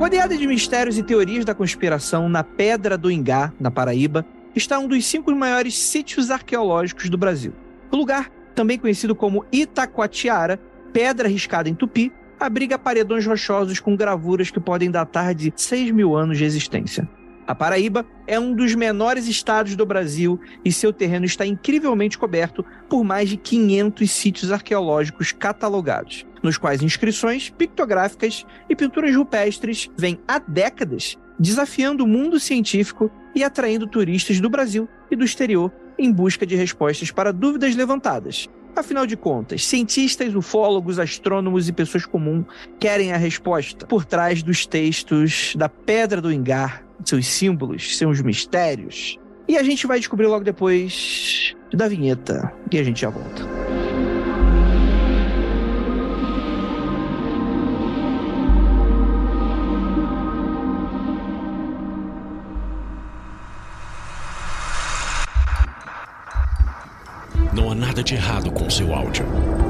Rodeada de mistérios e teorias da conspiração, na Pedra do Ingá, na Paraíba, está um dos 5 maiores sítios arqueológicos do Brasil. O lugar, também conhecido como Itacoatiara, pedra riscada em tupi, abriga paredões rochosos com gravuras que podem datar de 6.000 anos de existência. A Paraíba é um dos menores estados do Brasil e seu terreno está incrivelmente coberto por mais de 500 sítios arqueológicos catalogados, nos quais inscrições pictográficas e pinturas rupestres vêm há décadas desafiando o mundo científico e atraindo turistas do Brasil e do exterior em busca de respostas para dúvidas levantadas. Afinal de contas, cientistas, ufólogos, astrônomos e pessoas comuns querem a resposta por trás dos textos da Pedra do Ingá, seus símbolos, seus mistérios. E a gente vai descobrir logo depois da vinheta. E a gente já volta. Não há nada de errado com seu áudio.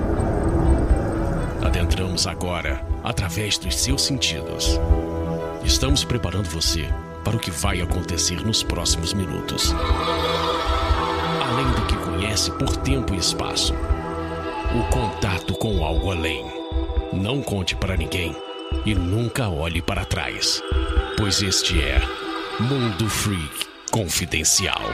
Adentramos agora através dos seus sentidos. Estamos preparando você para o que vai acontecer nos próximos minutos. Além do que conhece por tempo e espaço, o contato com algo além. Não conte para ninguém e nunca olhe para trás, pois este é Mundo Freak Confidencial.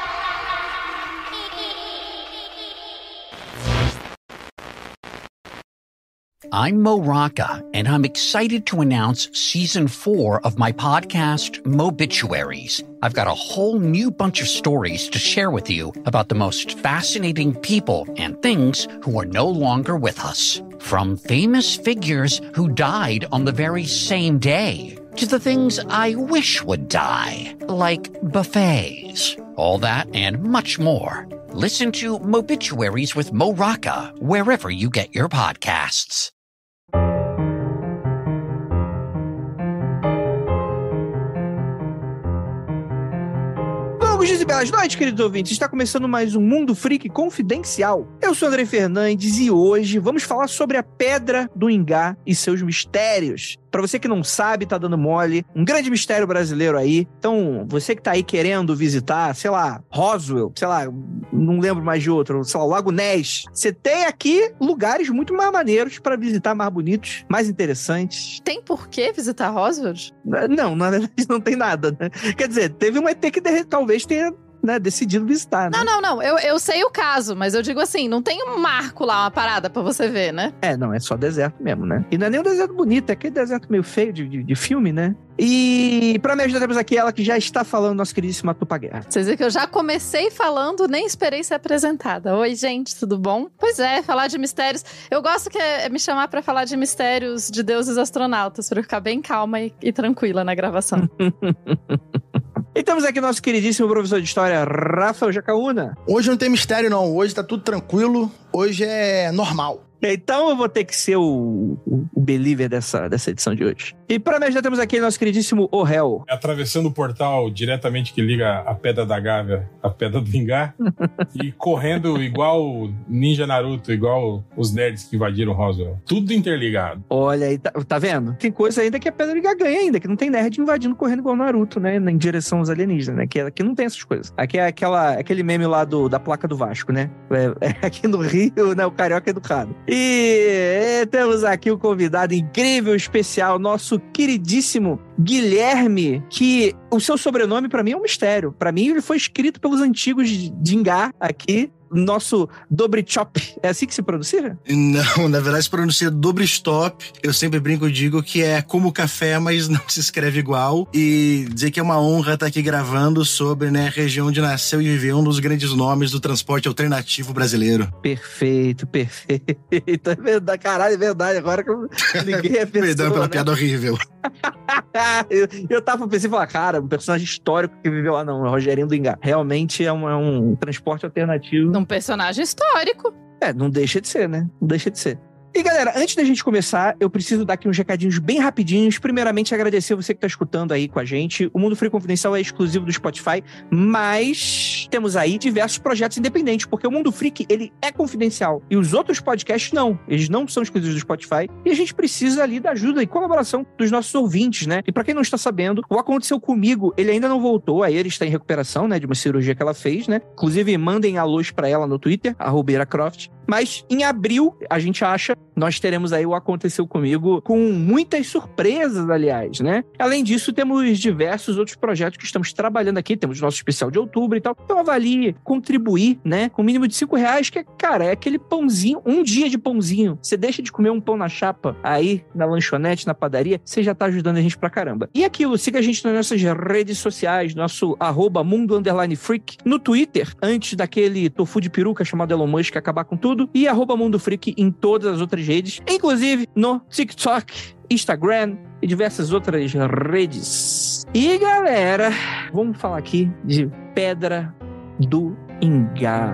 I'm Mo Rocca, and I'm excited to announce Season 4 of my podcast, Mobituaries. I've got a whole new bunch of stories to share with you about the most fascinating people and things who are no longer with us. From famous figures who died on the very same day, to the things I wish would die, like buffets. All that and much more. Listen to Mobituaries with Mo Rocca wherever you get your podcasts. Bom dias e belas noites, queridos ouvintes. Está começando mais um Mundo Freak Confidencial. Eu sou o André Fernandes e hoje vamos falar sobre a Pedra do Ingá e seus mistérios. Pra você que não sabe, tá dando mole, um grande mistério brasileiro aí. Então, você que tá aí querendo visitar, sei lá, Roswell, sei lá, não lembro mais de outro, sei lá, Lago Ness. Você tem aqui lugares muito mais maneiros pra visitar, mais bonitos, mais interessantes. Tem por que visitar Roswell? Não, na verdade não tem nada, né? Quer dizer, teve um ET que talvez tenha, né, decidido visitar, né? Não. Eu sei o caso, mas eu digo assim, não tem um marco lá, uma parada pra você ver, né? Não, é só deserto mesmo, né? E não é nem um deserto bonito, é aquele deserto meio feio de filme, né? E pra me ajudar, temos aqui ela que já está falando, nossa queridíssima Tupá Guerra. Vocês viram que eu já comecei falando, nem esperei ser apresentada. Oi, gente, tudo bom? Pois é, falar de mistérios. Eu gosto que é me chamar pra falar de mistérios de deuses astronautas, pra eu ficar bem calma e tranquila na gravação. E temos aqui nosso queridíssimo professor de história, Rafael Jacaúna. Hoje não tem mistério, não. Hoje tá tudo tranquilo. Hoje é normal. Então eu vou ter que ser o believer dessa edição de hoje. E para me ajudar, temos aqui nosso queridíssimo Ohel. Atravessando o portal diretamente que liga a Pedra da Gávea à Pedra do Ingá e correndo igual Ninja Naruto, igual os nerds que invadiram Roswell. Tudo interligado. Olha aí, tá vendo? Tem coisa ainda que a Pedra do Ingá ganha ainda, que não tem nerd invadindo, correndo igual Naruto, né? Em direção aos alienígenas, né? Que aqui não tem essas coisas. Aqui é aquele meme lá da placa do Vasco, né? Aqui no Rio, né? O carioca é educado. E temos aqui um convidado incrível, especial, nosso queridíssimo Guilherme, que o seu sobrenome pra mim é um mistério. Pra mim ele foi escrito pelos antigos de Ingá aqui. Nosso Dobrchop, é assim que se pronuncia? Não, na verdade se pronuncia Dobrstop. Eu sempre brinco e digo que é como café, mas não se escreve igual. E dizer que é uma honra estar aqui gravando sobre, né, a região onde nasceu e viveu um dos grandes nomes do transporte alternativo brasileiro. Perfeito. É verdade, caralho, é verdade. Agora que eu liguei a pessoa, Perdão pela né? piada horrível. eu tava pensando e falar, cara, um personagem histórico que viveu lá, não, é Rogerinho do Ingá. Realmente é um transporte alternativo. Um personagem histórico. Não deixa de ser, né? Não deixa de ser. E E galera, antes da gente começar, eu preciso dar aqui uns recadinhos bem rapidinhos. Primeiramente, agradecer você que tá escutando aí com a gente. O Mundo Freak Confidencial é exclusivo do Spotify, mas temos aí diversos projetos independentes, porque o Mundo Freak, ele é confidencial. E os outros podcasts não. Eles não são exclusivos do Spotify. E a gente precisa ali da ajuda e colaboração dos nossos ouvintes, né? E pra quem não está sabendo, o Aconteceu Comigo, ele ainda não voltou. A Eira está em recuperação, né? De uma cirurgia que ela fez, né? Inclusive, mandem alôs pra ela no Twitter, @EiraCroft. Mas em abril, a gente acha, nós teremos aí o Aconteceu Comigo com muitas surpresas, aliás, né? Além disso, temos diversos outros projetos que estamos trabalhando aqui. Temos o nosso especial de outubro e tal. Então avalie, contribuir, né? Com o mínimo de R$5, que, cara, é aquele pãozinho, um dia de pãozinho. Você deixa de comer um pão na chapa aí, na lanchonete, na padaria, você já tá ajudando a gente pra caramba. E aquilo, siga a gente nas nossas redes sociais, nosso @mundo_freak, no Twitter, antes daquele tofu de peruca chamado Elon Musk acabar com tudo, e @Mundo Freak em todas as outras redes, inclusive no TikTok, Instagram e diversas outras redes. E galera, vamos falar aqui de Pedra do Ingá.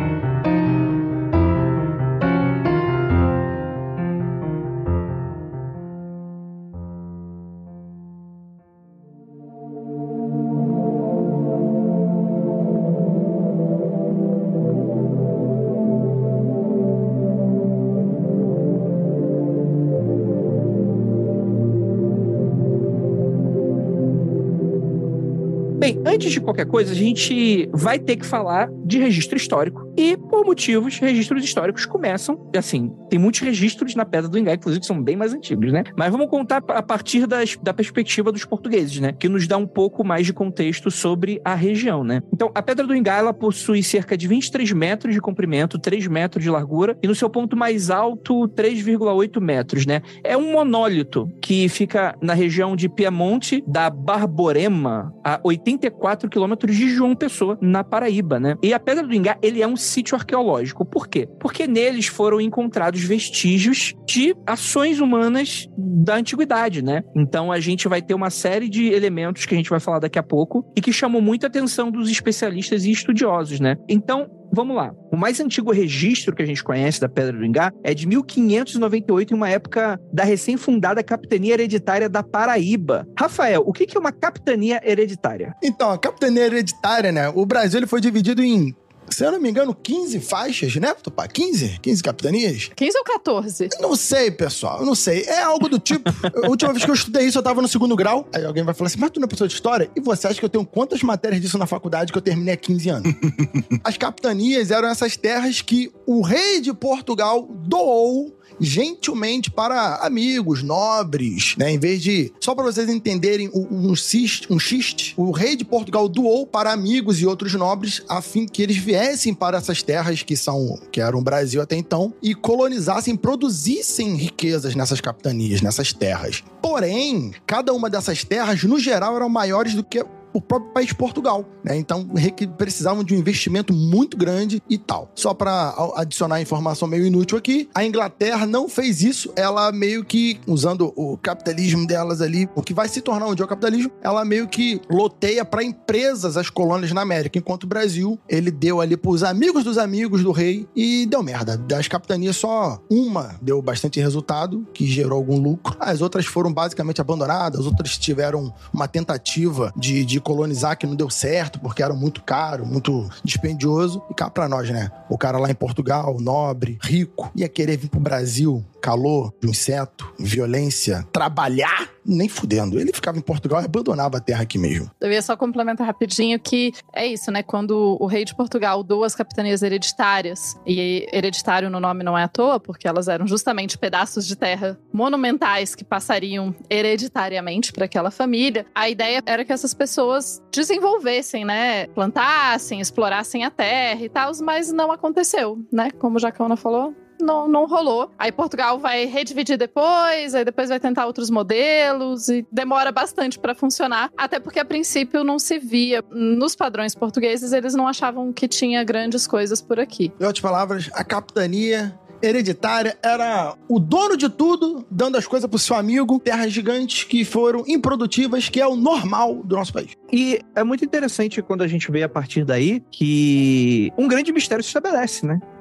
Bem, antes de qualquer coisa, a gente vai ter que falar de registro histórico. E, por motivos, registros históricos começam, assim, tem muitos registros na Pedra do Ingá, inclusive, que são bem mais antigos, né? Mas vamos contar a partir da perspectiva dos portugueses, né? Que nos dá um pouco mais de contexto sobre a região, né? Então, a Pedra do Ingá, ela possui cerca de 23 metros de comprimento, 3 metros de largura, e no seu ponto mais alto, 3,8 metros, né? É um monólito que fica na região de Piemonte, da Borborema, a 84 quilômetros de João Pessoa, na Paraíba, né? E a Pedra do Ingá, ele é um sítio arqueológico. Por quê? Porque neles foram encontrados vestígios de ações humanas da antiguidade, né? Então a gente vai ter uma série de elementos que a gente vai falar daqui a pouco e que chamam muita atenção dos especialistas e estudiosos, né? Então, vamos lá. O mais antigo registro que a gente conhece da Pedra do Ingá é de 1598, em uma época da recém-fundada Capitania Hereditária da Paraíba. Rafael, o que é uma capitania hereditária? Então, a capitania hereditária, né? O Brasil ele foi dividido em, se eu não me engano, 15 faixas, né, Tupá? 15 capitanias? 15 ou 14? Não sei, pessoal, não sei. É algo do tipo. A última vez que eu estudei isso, eu tava no 2º grau. Aí alguém vai falar assim, mas tu não é professor de história? E você acha que eu tenho quantas matérias disso na faculdade que eu terminei há 15 anos? As capitanias eram essas terras que o rei de Portugal doou gentilmente para amigos, nobres, né? Em vez de... Só para vocês entenderem um xiste, o rei de Portugal doou para amigos e outros nobres a fim que eles viessem para essas terras que eram o Brasil até então e colonizassem, produzissem riquezas nessas capitanias, nessas terras. Porém, cada uma dessas terras, no geral, eram maiores do que o próprio país Portugal, né? Então precisavam de um investimento muito grande e tal. Só para adicionar informação meio inútil aqui, a Inglaterra não fez isso, ela meio que, usando o capitalismo delas ali, o que vai se tornar um dia o capitalismo, ela meio que loteia para empresas as colônias na América, enquanto o Brasil, ele deu ali pros amigos dos amigos do rei e deu merda. Das capitanias, só uma deu bastante resultado, que gerou algum lucro. As outras foram basicamente abandonadas, as outras tiveram uma tentativa de colonizar que não deu certo, porque era muito caro, muito dispendioso. E cá pra nós, né? O cara lá em Portugal, nobre, rico, ia querer vir pro Brasil, calor, de um inseto, violência, trabalhar, nem fudendo. Ele ficava em Portugal e abandonava a terra aqui mesmo. Eu ia só complementar rapidinho que é isso, né? Quando o rei de Portugal doou as capitanias hereditárias, e hereditário no nome não é à toa, porque elas eram justamente pedaços de terra monumentais que passariam hereditariamente para aquela família, a ideia era que essas pessoas desenvolvessem, né? Plantassem, explorassem a terra e tal, mas não aconteceu, né? Como o Jacona falou, não rolou. Aí Portugal vai redividir depois, aí depois vai tentar outros modelos e demora bastante pra funcionar, até porque a princípio não se via. Nos padrões portugueses, eles não achavam que tinha grandes coisas por aqui. Em outras palavras, a capitania hereditária era o dono de tudo, dando as coisas pro seu amigo, terras gigantes que foram improdutivas, que é o normal do nosso país. E é muito interessante quando a gente vê a partir daí que um grande mistério se estabelece, né?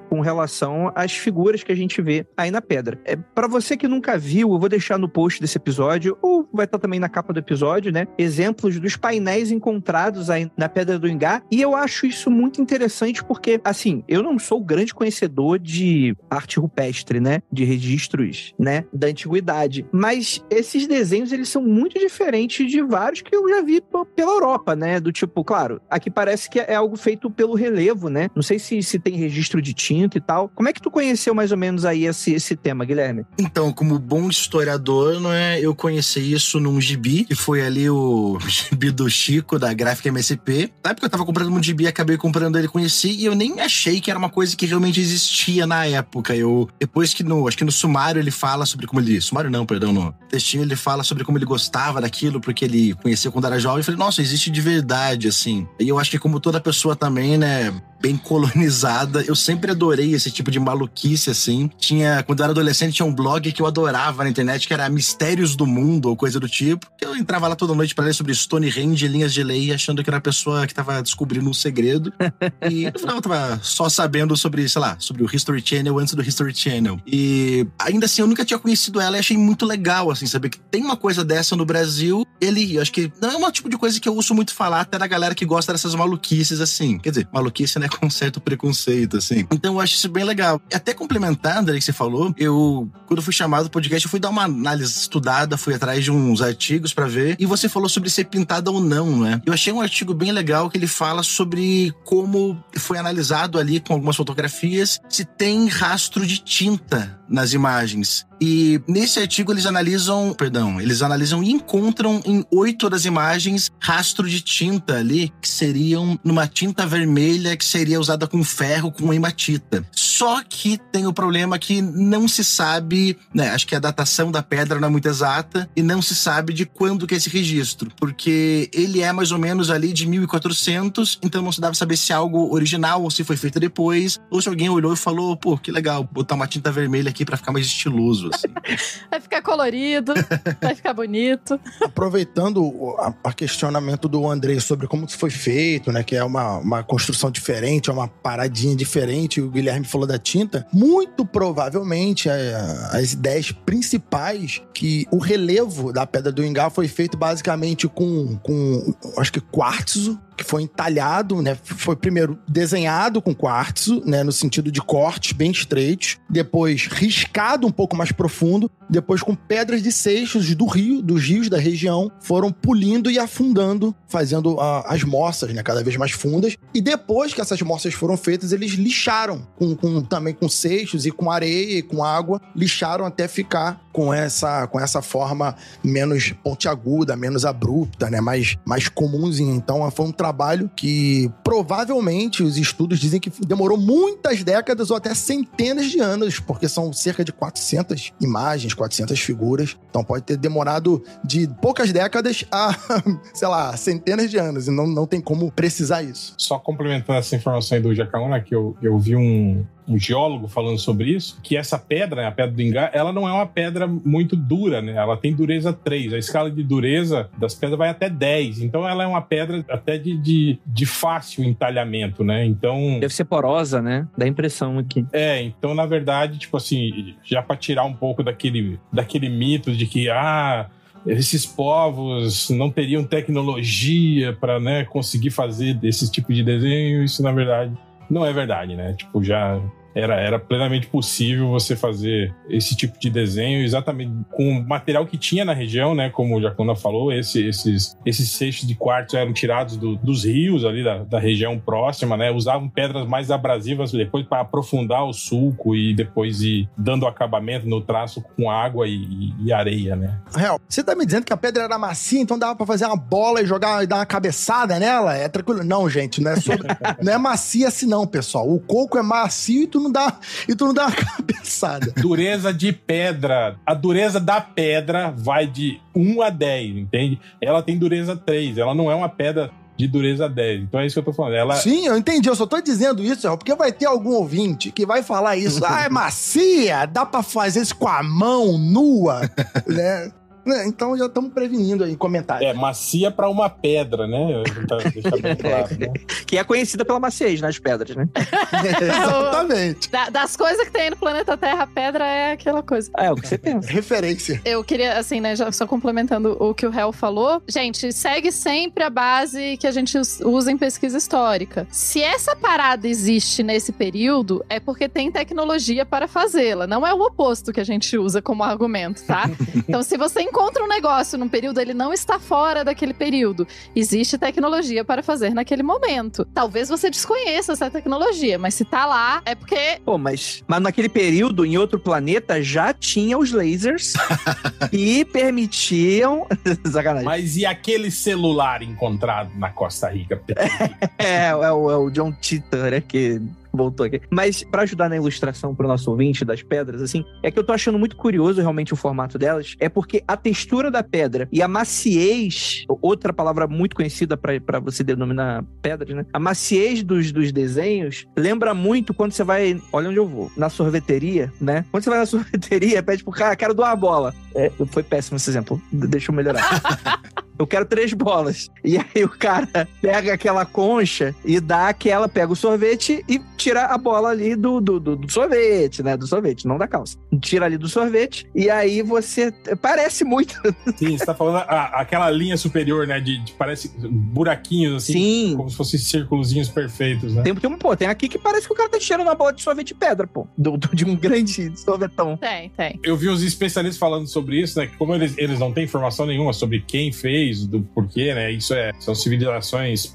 com relação às figuras que a gente vê aí na pedra. Para você que nunca viu, eu vou deixar no post desse episódio, ou vai estar também na capa do episódio, né? Exemplos dos painéis encontrados aí na Pedra do Ingá. E eu acho isso muito interessante porque, assim, eu não sou grande conhecedor de arte rupestre, né? De registros, né? Da antiguidade. Mas esses desenhos, eles são muito diferentes de vários que eu já vi pela Europa, né? Do tipo, claro, aqui parece que é algo feito pelo relevo, né? Não sei se tem registro de tinta e tal. Como é que tu conheceu mais ou menos aí esse tema, Guilherme? Então, como bom historiador, não é, eu conheci isso num gibi, que foi ali o gibi do Chico, da Gráfica MSP. Na época eu tava comprando um gibi, acabei comprando ele, conheci, e eu nem achei que era uma coisa que realmente existia na época. Depois que acho que no sumário ele fala sobre como ele... Sumário não, perdão, no textinho ele fala sobre como ele gostava daquilo, porque ele conhecia quando era jovem. Eu falei, nossa, existe de verdade, assim. E eu acho que como toda pessoa também, né, bem colonizada, eu sempre adorei esse tipo de maluquice, assim. Quando eu era adolescente, tinha um blog que eu adorava na internet, que era Mistérios do Mundo, ou coisa do tipo. Eu entrava lá toda noite pra ler sobre Stonehenge e linhas de lei, achando que era a pessoa que tava descobrindo um segredo. E no final eu tava só sabendo sobre, sei lá, sobre o History Channel antes do History Channel. E ainda assim, eu nunca tinha conhecido ela e achei muito legal, assim, saber que tem uma coisa dessa no Brasil. Eu acho que não é um tipo de coisa que eu ouço muito falar, até da galera que gosta dessas maluquices, assim. Quer dizer, maluquice, né, com certo preconceito, assim. Então eu acho isso bem legal. Até complementar, André, que você falou, quando eu fui chamado do podcast, eu fui dar uma análise estudada, fui atrás de uns artigos pra ver, e você falou sobre ser pintada ou não, né? Eu achei um artigo bem legal que ele fala sobre como foi analisado ali com algumas fotografias se tem rastro de tinta nas imagens. E nesse artigo eles analisam e encontram em 8 das imagens rastro de tinta ali, que seriam numa tinta vermelha que seria usada com ferro, com hematita. Só que tem o problema que não se sabe, né, acho que a datação da pedra não é muito exata e não se sabe de quando que é esse registro, porque ele é mais ou menos ali de 1400, então não se dá pra saber se é algo original ou se foi feito depois, ou se alguém olhou e falou, pô, que legal, botar uma tinta vermelha aqui pra ficar mais estiloso, assim. Vai ficar colorido, vai ficar bonito. Aproveitando o questionamento do Andrei sobre como isso foi feito, né, que é uma construção diferente, é uma paradinha diferente, o Guilherme falou da tinta, muito provavelmente as ideias principais que o relevo da Pedra do Ingá foi feito basicamente com acho que quartzo, que foi entalhado, né? Foi primeiro desenhado com quartzo, né? No sentido de cortes bem estreitos. Depois riscado um pouco mais profundo. Depois com pedras de seixos dos rios da região. Foram polindo e afundando, fazendo as moças, né? Cada vez mais fundas. E depois que essas moças foram feitas, eles lixaram. Também com seixos e com areia e com água. Lixaram até ficar com essa forma menos pontiaguda, menos abrupta, né? Mais comumzinha. Então foi um trabalho que provavelmente os estudos dizem que demorou muitas décadas ou até centenas de anos, porque são cerca de 400 imagens, 400 figuras. Então pode ter demorado de poucas décadas a, sei lá, centenas de anos. E não tem como precisar isso. Só complementando essa informação aí do Jacaúna, que eu vi um geólogo falando sobre isso, que essa pedra, né, a Pedra do Ingá, ela não é uma pedra muito dura, né? Ela tem dureza 3. A escala de dureza das pedras vai até 10. Então ela é uma pedra até de fácil entalhamento, né? Então... Deve ser porosa, né? Dá impressão aqui. Então na verdade, tipo assim, já para tirar um pouco daquele mito de que, esses povos não teriam tecnologia para, né, conseguir fazer esse tipo de desenho, isso na verdade não é verdade, né? Tipo, já era plenamente possível você fazer esse tipo de desenho exatamente com o material que tinha na região, né? Como o Jacona falou, esses seixos de quartzo eram tirados dos rios ali da região próxima, né? Usavam pedras mais abrasivas depois para aprofundar o sulco e depois ir dando acabamento no traço com água e areia, né? Real, você tá me dizendo que a pedra era macia, então dava pra fazer uma bola e jogar e dar uma cabeçada nela? É tranquilo? Não, gente, não é macia assim não, pessoal. O coco é macio e tu não dá uma cabeçada. Dureza de pedra. A dureza da pedra vai de 1 a 10, entende? Ela tem dureza 3. Ela não é uma pedra de dureza 10. Então é isso que eu tô falando. Sim, eu entendi. Eu só tô dizendo isso, porque vai ter algum ouvinte que vai falar isso. É macia? Dá pra fazer isso com a mão nua? Né? Então já estamos prevenindo aí comentários. Macia pra uma pedra, né? Deixa bem claro, né? Que é conhecida pela maciez nas pedras, né? Exatamente. Das coisas que tem aí no planeta Terra, a pedra é aquela coisa. É o que você pensa. Referência. Eu queria, assim, né, já só complementando o que o Hel falou. Gente, segue sempre a base que a gente usa em pesquisa histórica. Se essa parada existe nesse período, é porque tem tecnologia para fazê-la. Não é o oposto que a gente usa como argumento, tá? Então, se você encontra um negócio num período, ele não está fora daquele período. Existe tecnologia para fazer naquele momento. Talvez você desconheça essa tecnologia, mas se tá lá, é porque... Pô, mas naquele período, em outro planeta, já tinha os lasers que permitiam... Sacanagem. Mas e aquele celular encontrado na Costa Rica? É o John Titor, né, que voltou aqui. Mas pra ajudar na ilustração pro nosso ouvinte das pedras, assim, é que eu tô achando muito curioso realmente o formato delas, é porque a textura da pedra e a maciez, outra palavra muito conhecida pra você denominar pedras, né? A maciez dos desenhos lembra muito quando você vai, olha onde eu vou, na sorveteria, né? Quando você vai na sorveteria, pede pro cara, quero doar a bola. Foi péssimo esse exemplo, deixa eu melhorar. Eu quero 3 bolas. E aí o cara pega aquela concha e pega o sorvete e tira a bola ali do sorvete, né? Do sorvete, não da calça. Tira ali do sorvete e aí você... Parece muito... Sim, você tá falando aquela linha superior, né? De parece buraquinhos, assim. Sim. Como se fossem círculozinhos perfeitos, né? Tem aqui que parece que o cara tá tirando uma bola de sorvete de pedra, pô. De um grande sorvetão. Tem. Eu vi uns especialistas falando sobre isso, né? Que como eles não têm informação nenhuma sobre quem fez, do porquê, né? Isso são civilizações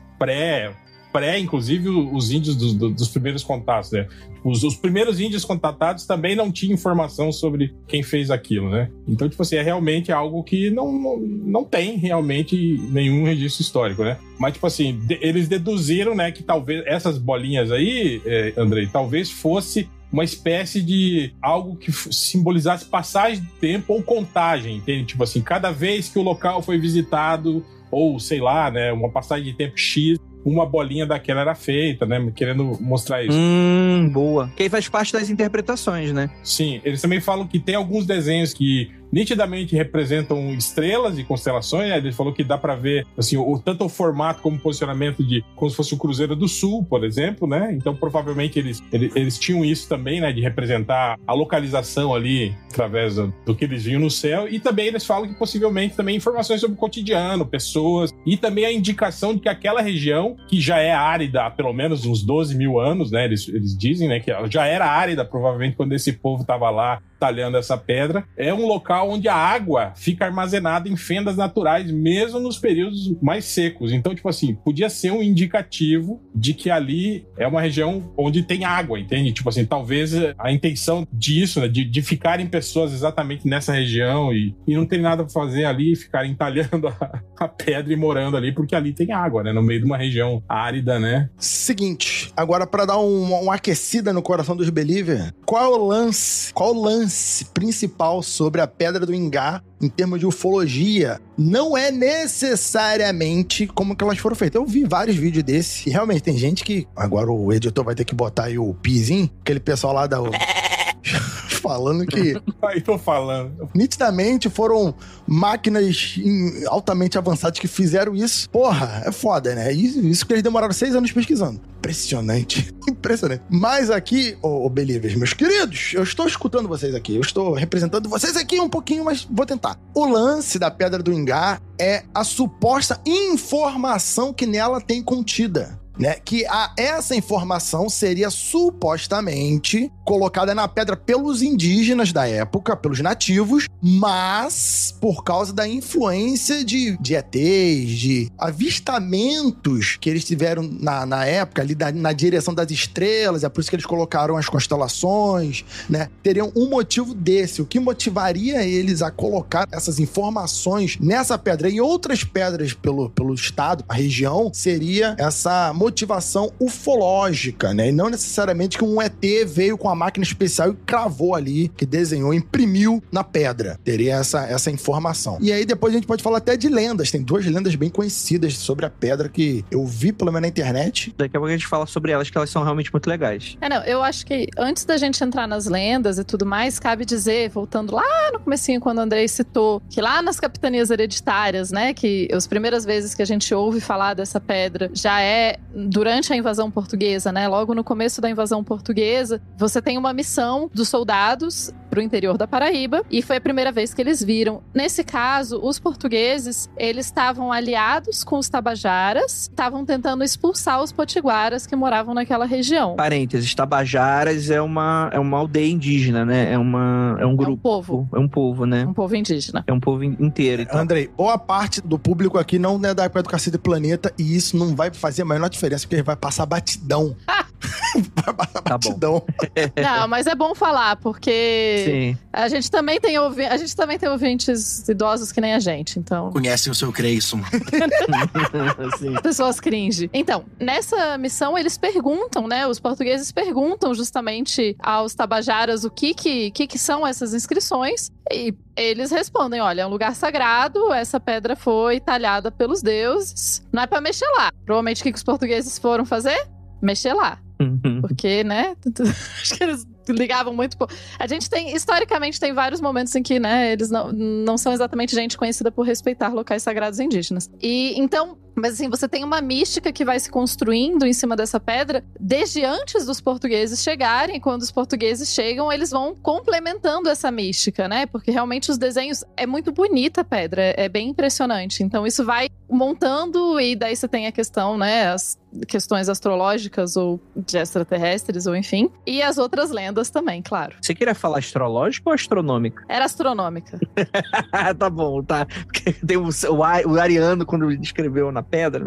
inclusive os índios dos primeiros contatos, né? Os primeiros índios contatados também não tinham informação sobre quem fez aquilo, né? Então, tipo assim, é realmente algo que não tem realmente nenhum registro histórico, né? Mas, tipo assim, eles deduziram, né, que talvez essas bolinhas aí, Andrei, talvez fosse uma espécie de algo que simbolizasse passagem de tempo ou contagem, entende? Tipo assim, cada vez que o local foi visitado, ou sei lá, né, uma passagem de tempo X, uma bolinha daquela era feita, né? Querendo mostrar isso. Boa. Que aí faz parte das interpretações, né? Sim, eles também falam que tem alguns desenhos que nitidamente representam estrelas e constelações, né? Ele falou que dá pra ver, assim, tanto o formato como o posicionamento como se fosse o Cruzeiro do Sul, por exemplo, né? Então, provavelmente, eles tinham isso também, né? De representar a localização ali, através do que eles viam no céu. E também eles falam que, possivelmente, também informações sobre o cotidiano, pessoas, e também a indicação de que aquela região, que já é árida há pelo menos uns 12 mil anos, né? Eles dizem, né? Que ela já era árida, provavelmente, quando esse povo estava lá talhando essa pedra. É um local onde a água fica armazenada em fendas naturais, mesmo nos períodos mais secos. Então, tipo assim, podia ser um indicativo de que ali é uma região onde tem água, entende? Tipo assim, talvez a intenção disso, né, de ficarem pessoas exatamente nessa região e não terem nada pra fazer ali, ficarem talhando a pedra e morando ali, porque ali tem água, né? No meio de uma região árida, né? Seguinte, agora pra dar uma aquecida no coração dos believers, qual é o lance principal sobre a Pedra do Ingá em termos de ufologia? Não é necessariamente como que elas foram feitas. Eu vi vários vídeos desse e realmente tem gente que... Agora o editor vai ter que botar aí o pizinho, aquele pessoal lá da... falando que... Aí tô falando. Nitidamente foram máquinas altamente avançadas que fizeram isso. Porra, é foda, né? Isso que eles demoraram 6 anos pesquisando. Impressionante. Impressionante. Mas aqui, believers, meus queridos, eu estou escutando vocês aqui. Eu estou representando vocês aqui um pouquinho, mas vou tentar. O lance da Pedra do Ingá é a suposta informação que nela tem contida. Né, que essa informação seria supostamente colocada na pedra pelos indígenas da época, pelos nativos, mas por causa da influência de ETs, de avistamentos que eles tiveram na época, ali na direção das estrelas, é por isso que eles colocaram as constelações, né? Teriam um motivo desse. O que motivaria eles a colocar essas informações nessa pedra e outras pedras pelo estado, a região, seria essa motivação ufológica, né? E não necessariamente que um ET veio com a máquina especial e cravou ali, que desenhou, imprimiu na pedra. Teria essa informação. E aí depois a gente pode falar até de lendas. Tem 2 lendas bem conhecidas sobre a pedra que eu vi pelo menos na internet. Daqui a pouco a gente fala sobre elas, que elas são realmente muito legais. Eu acho que antes da gente entrar nas lendas e tudo mais, cabe dizer, voltando lá no comecinho, quando o Andrei citou, que lá nas capitanias hereditárias, né, que as primeiras vezes que a gente ouve falar dessa pedra já é durante a invasão portuguesa, né, logo no começo da invasão portuguesa, você tem uma missão dos soldados pro interior da Paraíba, e foi a primeira vez que eles viram. Nesse caso, os portugueses, eles estavam aliados com os tabajaras, estavam tentando expulsar os potiguaras que moravam naquela região. Parênteses, tabajaras é uma aldeia indígena, né? É um grupo. É um povo. É um povo, né? Um povo indígena. É um povo inteiro. Então. Andrei, boa parte do público aqui não é da época do Cacete Planeta, e isso não vai fazer a menor diferença, porque vai passar batidão. Vai passar batidão. Não, mas é bom falar, porque sim, a gente também tem ouvintes idosos que nem a gente, então... Conhecem o seu Creyson. sim. Pessoas cringe. Então, nessa missão eles perguntam, né? Os portugueses perguntam justamente aos tabajaras o que são essas inscrições. E eles respondem, olha, é um lugar sagrado, essa pedra foi talhada pelos deuses, não é pra mexer lá. Provavelmente o que os portugueses foram fazer? Mexer lá. Porque, né? Acho que eles ligavam muito... A gente tem, historicamente, tem vários momentos em que, né, eles não são exatamente gente conhecida por respeitar locais sagrados indígenas. E, então... Mas assim, você tem uma mística que vai se construindo em cima dessa pedra desde antes dos portugueses chegarem. Quando os portugueses chegam, eles vão complementando essa mística, né? Porque realmente os desenhos... É muito bonita a pedra, é bem impressionante. Então isso vai montando, e daí você tem a questão, né? As questões astrológicas ou de extraterrestres, ou enfim. E as outras lendas também, claro. Você queria falar astrológica ou astronômica? Era astronômica. Tá bom, tá. Porque tem o Ariano, quando ele escreveu na pedra, né?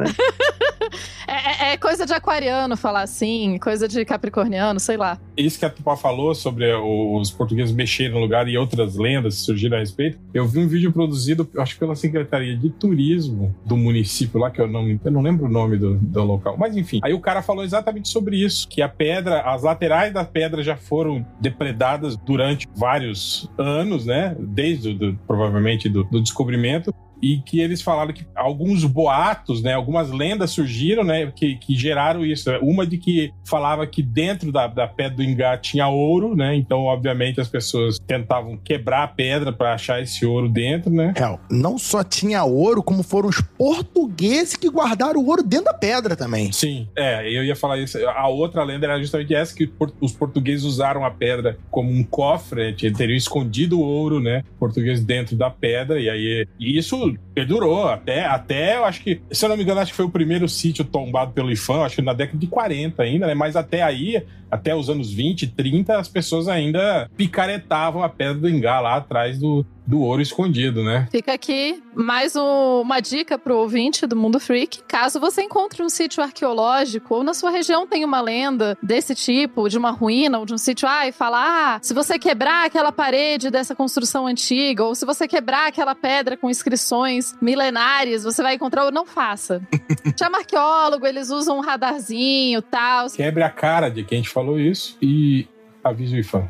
É coisa de aquariano falar assim, coisa de capricorniano, sei lá. Isso que a Tupá falou sobre os portugueses mexerem no lugar e outras lendas que surgiram a respeito. Eu vi um vídeo produzido, acho que pela Secretaria de Turismo do município lá, que eu não lembro o nome do local. Mas enfim, aí o cara falou exatamente sobre isso, que a pedra, as laterais da pedra já foram depredadas durante vários anos, né? Desde provavelmente do descobrimento. E que eles falaram que alguns boatos, né, algumas lendas surgiram, né, que geraram isso. Uma de que falava que dentro da pedra do Ingá tinha ouro, né, então obviamente as pessoas tentavam quebrar a pedra para achar esse ouro dentro, né. Não só tinha ouro, como foram os portugueses que guardaram o ouro dentro da pedra também. Sim, eu ia falar isso. A outra lenda era justamente essa, que os portugueses usaram a pedra como um cofre, teriam escondido o ouro, né, português dentro da pedra, e aí isso perdurou até eu acho que, se eu não me engano, acho que foi o primeiro sítio tombado pelo IFAM, acho que na década de 40 ainda, né? Mas até aí, até os anos 20, 30, as pessoas ainda picaretavam a pedra do Ingá lá atrás do ouro escondido, né? Fica aqui mais uma dica pro ouvinte do Mundo Freak. Caso você encontre um sítio arqueológico ou na sua região tem uma lenda desse tipo, de uma ruína ou de um sítio, e fala, se você quebrar aquela parede dessa construção antiga, ou se você quebrar aquela pedra com inscrições milenares, você vai encontrar, ou não faça. Chama arqueólogo, eles usam um radarzinho e tal. Quebre a cara de quem te falou isso e avisa o IFAM.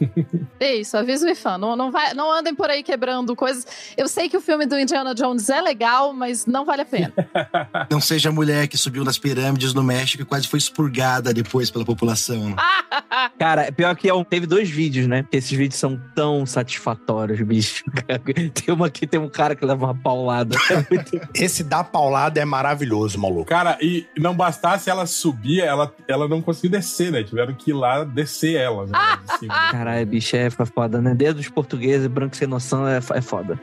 Isso, avisa o IFAM. Não andem por aí quebrando coisas. Eu sei que o filme do Indiana Jones é legal, mas não vale a pena. Não seja a mulher que subiu nas pirâmides no México e quase foi expurgada depois pela população. Cara, pior que teve 2 vídeos, né? Esses vídeos são tão satisfatórios, bicho. Tem um cara que leva uma paulada. Esse da paulada é maravilhoso, maluco. Cara, e não bastasse ela subir, ela não conseguiu descer, né? Tiveram que ir lá descer ela, né? Caralho, bicho, é foda, né? Dedo dos portugueses, branco sem noção, é foda.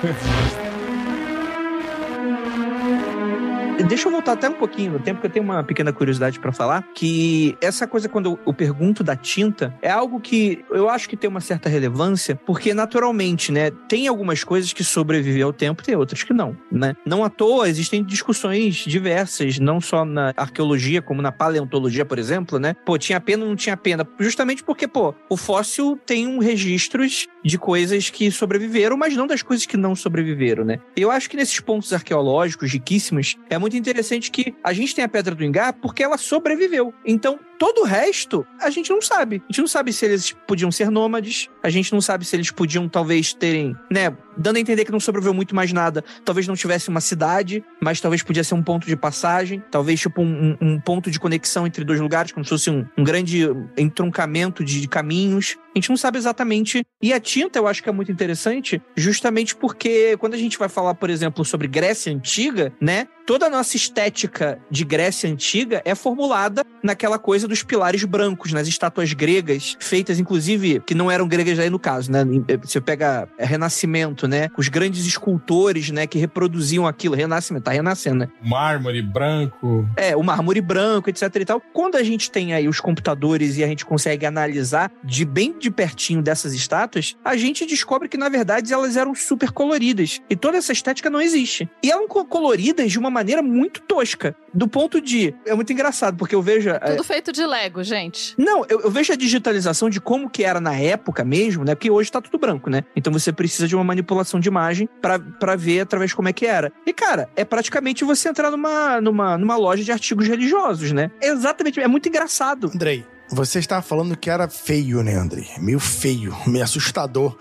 Deixa eu voltar até um pouquinho no tempo, porque eu tenho uma pequena curiosidade pra falar, que essa coisa, quando eu pergunto da tinta, é algo que eu acho que tem uma certa relevância, porque naturalmente, né, tem algumas coisas que sobrevivem ao tempo, tem outras que não, né? Não à toa, existem discussões diversas, não só na arqueologia, como na paleontologia, por exemplo, né? Tinha pena ou não tinha pena? Justamente porque, o fóssil tem registros de coisas que sobreviveram, mas não das coisas que não sobreviveram, né? Eu acho que nesses pontos arqueológicos riquíssimos, é muito muito interessante que a gente tem a Pedra do Ingá porque ela sobreviveu. Então, todo o resto, a gente não sabe. A gente não sabe se eles podiam ser nômades, a gente não sabe se eles podiam, talvez, terem, né, dando a entender que não sobreviveu muito mais nada, talvez não tivesse uma cidade, mas talvez podia ser um ponto de passagem, talvez, tipo, um ponto de conexão entre dois lugares, como se fosse um grande entroncamento de caminhos. A gente não sabe exatamente. E a tinta, eu acho que é muito interessante, justamente porque quando a gente vai falar, por exemplo, sobre Grécia Antiga, né, toda a nossa estética de Grécia Antiga é formulada naquela coisa dos pilares brancos, nas estátuas gregas, feitas, inclusive, que não eram gregas aí no caso, né? Você pega Renascimento, né? Os grandes escultores, né, que reproduziam aquilo. Renascimento, tá renascendo, né? Mármore branco. O mármore branco, etc e tal. Quando a gente tem aí os computadores e a gente consegue analisar bem de pertinho dessas estátuas, a gente descobre que, na verdade, elas eram super coloridas. E toda essa estética não existe. E eram coloridas de uma maneira muito tosca. Do ponto de... É muito engraçado, porque eu vejo... Tudo feito de Lego, gente. Não, eu vejo a digitalização de como que era na época mesmo, né? Porque hoje tá tudo branco, né? Então você precisa de uma manipulação de imagem pra ver através como é que era. E, cara, é praticamente você entrar numa loja de artigos religiosos, né? Exatamente, é muito engraçado. Andrei, você estava falando que era feio, né, Andrei? Meio feio, meio assustador.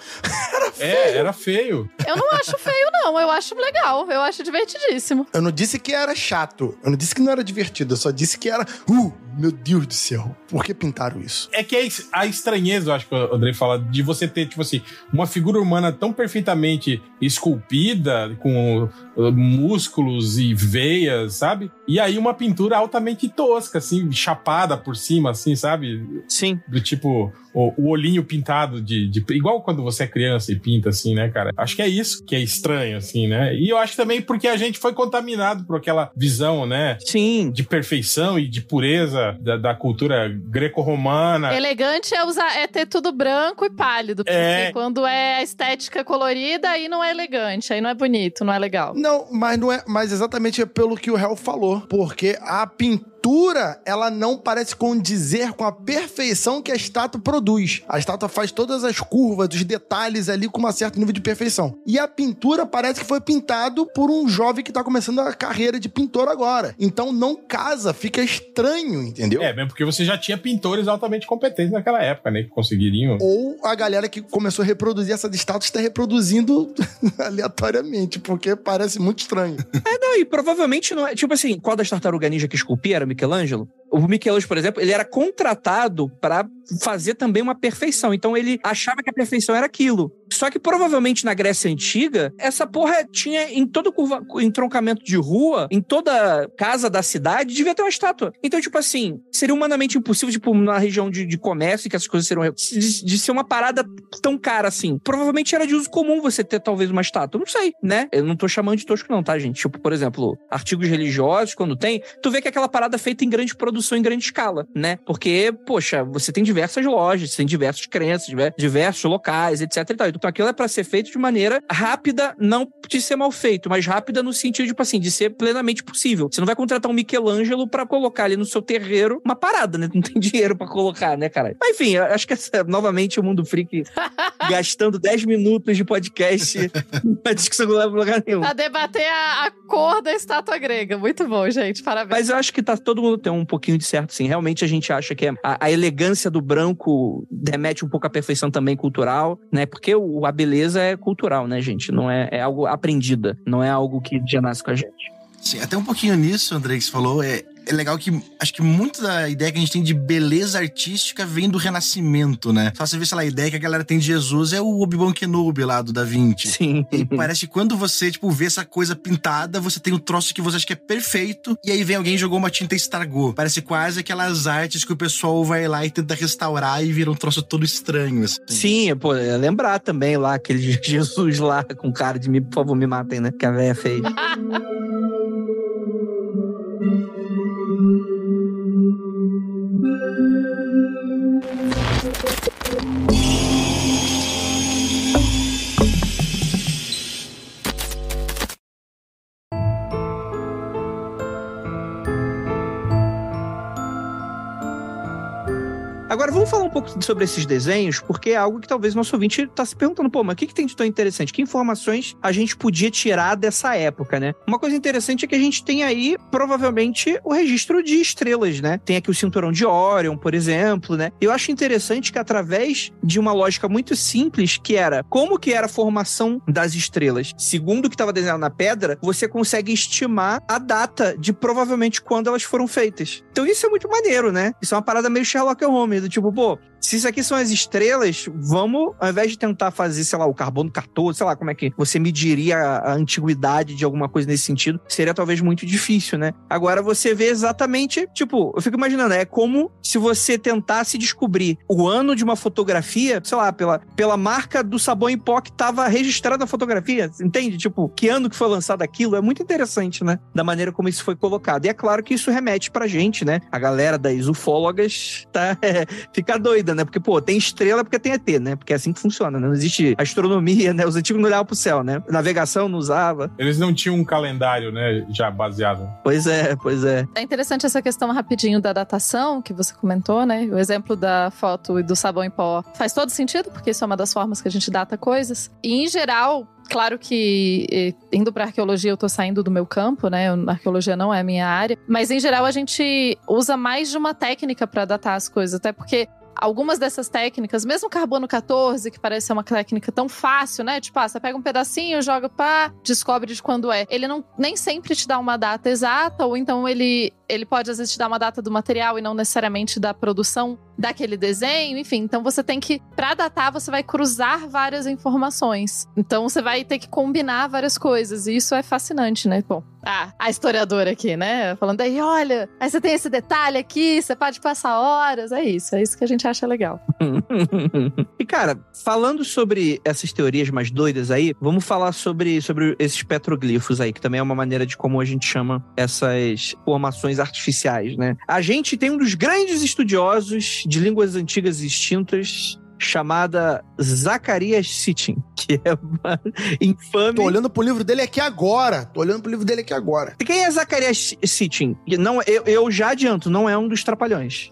Era feio. Eu não acho feio, não. Eu acho legal. Eu acho divertidíssimo. Eu não disse que era chato. Eu não disse que não era divertido. Eu só disse que era... meu Deus do céu. Por que pintaram isso? É que a estranheza, eu acho que o Andrei fala, de você ter, tipo assim, uma figura humana tão perfeitamente esculpida, com músculos e veias, sabe? E aí uma pintura altamente tosca, assim, chapada por cima, assim, sabe? Sim. Do tipo... O olhinho pintado igual quando você é criança e pinta, assim, né, cara? Acho que é isso que é estranho, assim, né? E eu acho também porque a gente foi contaminado por aquela visão, né? Sim. De perfeição e de pureza da cultura greco-romana. Elegante é ter tudo branco e pálido. Porque quando é estética colorida, aí não é elegante, aí não é bonito, não é legal. Não, mas não é. Mas exatamente é pelo que o Hel falou. Porque a pintura, ela não parece condizer com a perfeição que a estátua produz. A estátua faz todas as curvas, os detalhes ali com um certo nível de perfeição. E a pintura parece que foi pintado por um jovem que tá começando a carreira de pintor agora. Então não casa, fica estranho, entendeu? Mesmo porque você já tinha pintores altamente competentes naquela época, né? Que conseguiriam... Ou a galera que começou a reproduzir essas estátuas está reproduzindo aleatoriamente, porque parece muito estranho. E provavelmente não é... Tipo assim, qual das tartarugas ninja que esculpia era Michelangelo? O Michelangelo, por exemplo, ele era contratado para fazer também uma perfeição. Então ele achava que a perfeição era aquilo. Só que provavelmente na Grécia Antiga, essa porra tinha em todo entroncamento de rua, em toda casa da cidade, devia ter uma estátua. Então, tipo assim, seria humanamente impossível, tipo, na região de comércio, que essas coisas seriam... De ser uma parada tão cara assim. Provavelmente era de uso comum você ter talvez uma estátua. Não sei, né? Eu não tô chamando de tosco não, tá, gente? Tipo, por exemplo, artigos religiosos, quando tem, tu vê que é aquela parada feita em grande produção, em grande escala, né? Porque, poxa, você tem diversas lojas, você tem diversas crenças, diversos locais, etc e tal. Então aquilo é pra ser feito de maneira rápida, não de ser mal feito, mas rápida no sentido, tipo assim, de ser plenamente possível. Você não vai contratar um Michelangelo pra colocar ali no seu terreiro uma parada, né? Não tem dinheiro pra colocar, né, cara? Mas enfim, acho que novamente o Mundo Freak gastando 10 minutos de podcast uma discussão que não leva pra lugar nenhum. Pra debater a cor da estátua grega. Muito bom, gente. Parabéns. Mas eu acho que todo mundo tem um pouquinho de certo, sim. Realmente a gente acha que a elegância do branco remete um pouco à perfeição também cultural, né? Porque a beleza é cultural, né, gente? Não é algo aprendida. Não é algo que já nasce com a gente. Sim, até um pouquinho nisso, André, que você falou, é legal que acho que muito da ideia que a gente tem de beleza artística vem do Renascimento, né? Só você ver, sei lá, a ideia que a galera tem de Jesus é o Obi-Wan Kenobi lá do Da Vinci. Sim. E parece que quando você, tipo, vê essa coisa pintada, você tem um troço que você acha que é perfeito, e aí vem alguém e jogou uma tinta e estragou. Parece quase aquelas artes que o pessoal vai lá e tenta restaurar e vira um troço todo estranho, assim. Sim, pô, lembrar também lá aquele Jesus lá com cara de por favor, me matem, né? Que a véia fez. Agora, vamos falar um pouco sobre esses desenhos, porque é algo que talvez o nosso ouvinte tá se perguntando, pô, mas o que tem de tão interessante? Que informações a gente podia tirar dessa época, né? Uma coisa interessante é que a gente tem aí, provavelmente, o registro de estrelas, né? Tem aqui o cinturão de Órion, por exemplo, né? Eu acho interessante que através de uma lógica muito simples, que era como que era a formação das estrelas, segundo o que estava desenhado na pedra, você consegue estimar a data de provavelmente quando elas foram feitas. Então isso é muito maneiro, né? Isso é uma parada meio Sherlock Holmes, do tipo, pô, se isso aqui são as estrelas, vamos, ao invés de tentar fazer, sei lá, o carbono 14, sei lá, como é que você mediria a antiguidade de alguma coisa nesse sentido, seria talvez muito difícil, né? Agora você vê exatamente, tipo, eu fico imaginando, é como se você tentasse descobrir o ano de uma fotografia, sei lá, pela marca do sabão em pó que estava registrada na fotografia, entende? Tipo, que ano que foi lançado aquilo, é muito interessante, né? Da maneira como isso foi colocado. E é claro que isso remete pra gente, né? A galera das ufólogas fica doida, né? Porque, pô, tem estrela porque tem ET, né? Porque é assim que funciona, né? Não existe astronomia, né? Os antigos não olhavam pro céu, né? Navegação não usava. Eles não tinham um calendário, né? Já baseado. Pois é. É interessante essa questão rapidinho da datação que você comentou, né? O exemplo da foto e do sabão em pó faz todo sentido, porque isso é uma das formas que a gente data coisas. E, em geral, claro que indo pra arqueologia eu tô saindo do meu campo, né? A arqueologia não é a minha área. Mas, em geral, a gente usa mais de uma técnica pra datar as coisas. Até porque algumas dessas técnicas, mesmo carbono 14, que parece ser uma técnica tão fácil, né? Tipo, você pega um pedacinho, joga descobre de quando é. Ele nem sempre te dá uma data exata, ou então ele pode, às vezes, te dar uma data do material e não necessariamente da produção daquele desenho, enfim. Então, você tem que, pra datar, você vai cruzar várias informações. Então, você vai ter que combinar várias coisas, e isso é fascinante, né? Bom, a historiadora aqui, né? Falando aí, olha, aí você tem esse detalhe aqui, você pode passar horas, é isso que a gente acha legal. E, cara, falando sobre essas teorias mais doidas aí, vamos falar sobre esses petroglifos aí, que também é uma maneira de como a gente chama essas formações artificiais, né? A gente tem um dos grandes estudiosos de línguas antigas e extintas, chamada Zacarias Sitchin, que é uma infame... Tô olhando pro livro dele aqui agora. Quem é Zacarias Sitchin? Não, eu já adianto, não é um dos trapalhões.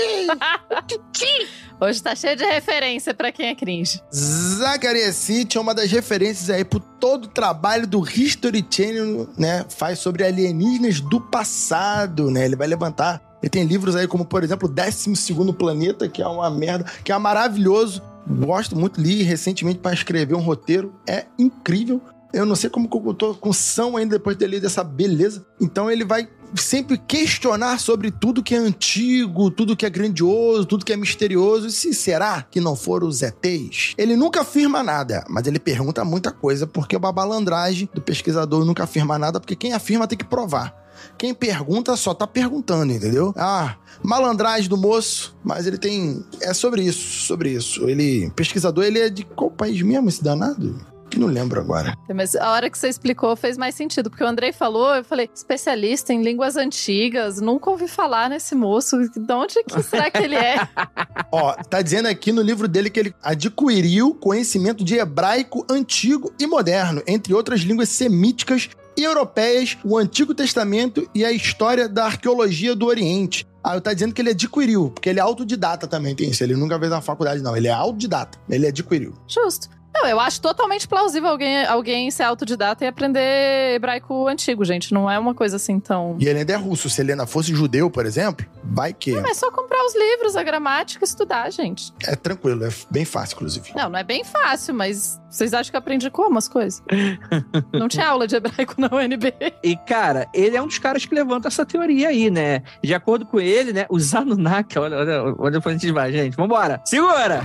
Hoje tá cheio de referência pra quem é cringe. Zacarias Sitchin é uma das referências aí por todo o trabalho do History Channel, né? Faz sobre alienígenas do passado, né? Ele vai levantar. Ele tem livros aí como, por exemplo, 12º Planeta, que é uma merda, que é maravilhoso. Gosto muito, li recentemente para escrever um roteiro. É incrível. Eu não sei como que eu tô com são ainda depois de ter lido essa beleza. Então ele vai sempre questionar sobre tudo que é antigo, tudo que é grandioso, tudo que é misterioso. E se será que não foram os ETs? Ele nunca afirma nada, mas ele pergunta muita coisa, porque a malandragem do pesquisador nunca afirma nada, porque quem afirma tem que provar. Quem pergunta só tá perguntando, entendeu? Malandragem do moço, mas ele tem... É sobre isso. Ele... Pesquisador, ele é de qual país mesmo, esse danado? Que não lembro agora. Mas a hora que você explicou fez mais sentido, porque o Andrei falou, eu falei, especialista em línguas antigas, nunca ouvi falar nesse moço, de onde que será que ele é? Ó, tá dizendo aqui no livro dele que ele adquiriu conhecimento de hebraico antigo e moderno, entre outras línguas semíticas e europeias, o Antigo Testamento e a história da arqueologia do Oriente. Eu tá dizendo que ele adquiriu, porque ele é autodidata também, tem isso. Ele nunca fez na faculdade, não. Ele é autodidata. Ele adquiriu. Justo. Não, eu acho totalmente plausível alguém ser autodidata e aprender hebraico antigo, gente. Não é uma coisa assim tão... E ele ainda é russo. Se ele ainda fosse judeu, por exemplo, vai que... Não, mas é só comprar os livros, a gramática e estudar, gente. É tranquilo, é bem fácil, inclusive. Não é bem fácil, mas vocês acham que eu aprendi como as coisas? Não tinha aula de hebraico na UNB. E, cara, ele é um dos caras que levanta essa teoria aí, né? De acordo com ele, né, os Anunnaki... Olha onde a gente vai, gente. Vambora! Segura!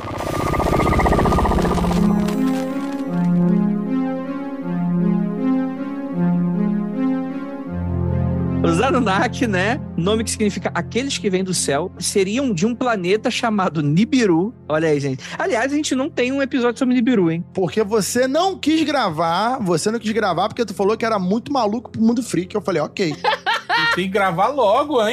Os Anunnaki, né? Nome que significa aqueles que vêm do céu, seriam de um planeta chamado Nibiru. Olha aí, gente. Aliás, a gente não tem um episódio sobre Nibiru, hein? Porque você não quis gravar porque tu falou que era muito maluco pro mundo freak. Eu falei, ok. Tem que gravar logo, hein?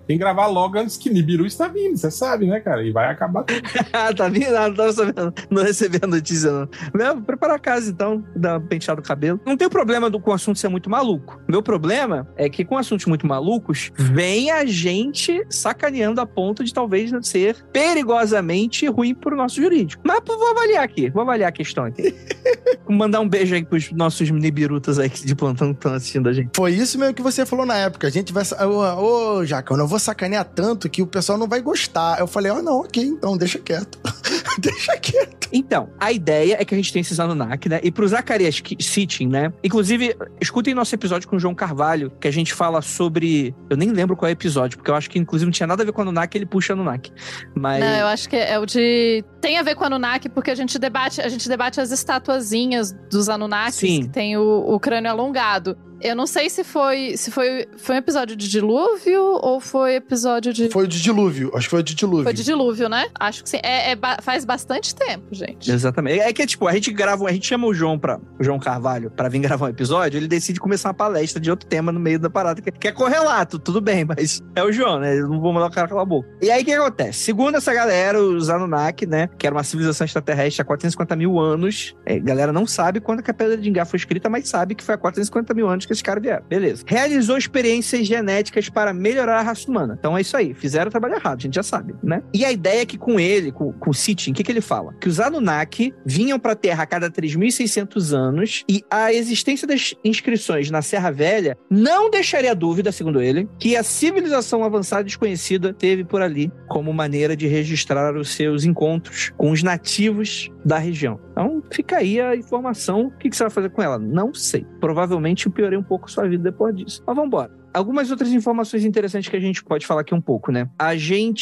Tem que gravar logo antes que Nibiru está vindo, você sabe, né, cara? E vai acabar tudo. Tá vindo? Não tava sabendo, não recebi a notícia, não. Vou preparar a casa, então, dar uma penteada no cabelo. Não tem problema com o assunto ser muito maluco. Meu problema é que com assuntos muito malucos, vem a gente sacaneando a ponto de talvez não ser perigosamente ruim pro nosso jurídico. Mas vou avaliar a questão aqui. Vou mandar um beijo aí pros nossos Nibirutas aí de plantão que estão assistindo a gente. Foi isso mesmo que você falou na época. A gente vai... Ô, Jaca, eu não vou sacanear tanto que o pessoal não vai gostar. Eu falei, não, ok, então deixa quieto. Deixa quieto. Então, a ideia é que a gente tem esses Anunnaki, né? E pro Zacarias Sitchin, né? Inclusive, escutem nosso episódio com o João Carvalho, que a gente fala sobre... Eu nem lembro qual é o episódio, porque eu acho que, inclusive, não tinha nada a ver com Anunnaki, ele puxa Anunnaki. Mas... Não, eu acho que é o de... Tem a ver com Anunnaki, porque a gente debate as estatuazinhas dos Anunnakis, que tem o crânio alongado. Eu não sei se foi um episódio de dilúvio ou foi episódio de... Foi de dilúvio, acho que foi de dilúvio. Foi de dilúvio, né? Acho que sim. Faz bastante tempo, gente. Exatamente. É que, tipo, a gente chama o João Carvalho pra vir gravar um episódio, ele decide começar uma palestra de outro tema no meio da parada, que é correlato, tudo bem, mas é o João, né? Eu não vou mandar o cara calar a boca. E aí, o que acontece? Segundo essa galera, os Anunnaki, né? Que era uma civilização extraterrestre há 450 mil anos. A galera não sabe quando que a Pedra de Ingá foi escrita, mas sabe que foi há 450 mil anos que esse cara vieram. Beleza. Realizou experiências genéticas para melhorar a raça humana. Então é isso aí. Fizeram o trabalho errado, a gente já sabe, né? E a ideia é que com ele, com o Sitchin, o que ele fala? Que os Anunnaki vinham para a Terra a cada 3.600 anos e a existência das inscrições na Serra Velha não deixaria dúvida, segundo ele, que a civilização avançada desconhecida teve por ali como maneira de registrar os seus encontros com os nativos da região. Então fica aí a informação. O que você vai fazer com ela? Não sei. Provavelmente eu piorei um pouco a sua vida depois disso. Mas vamos embora. Algumas outras informações interessantes que a gente pode falar aqui um pouco, né? A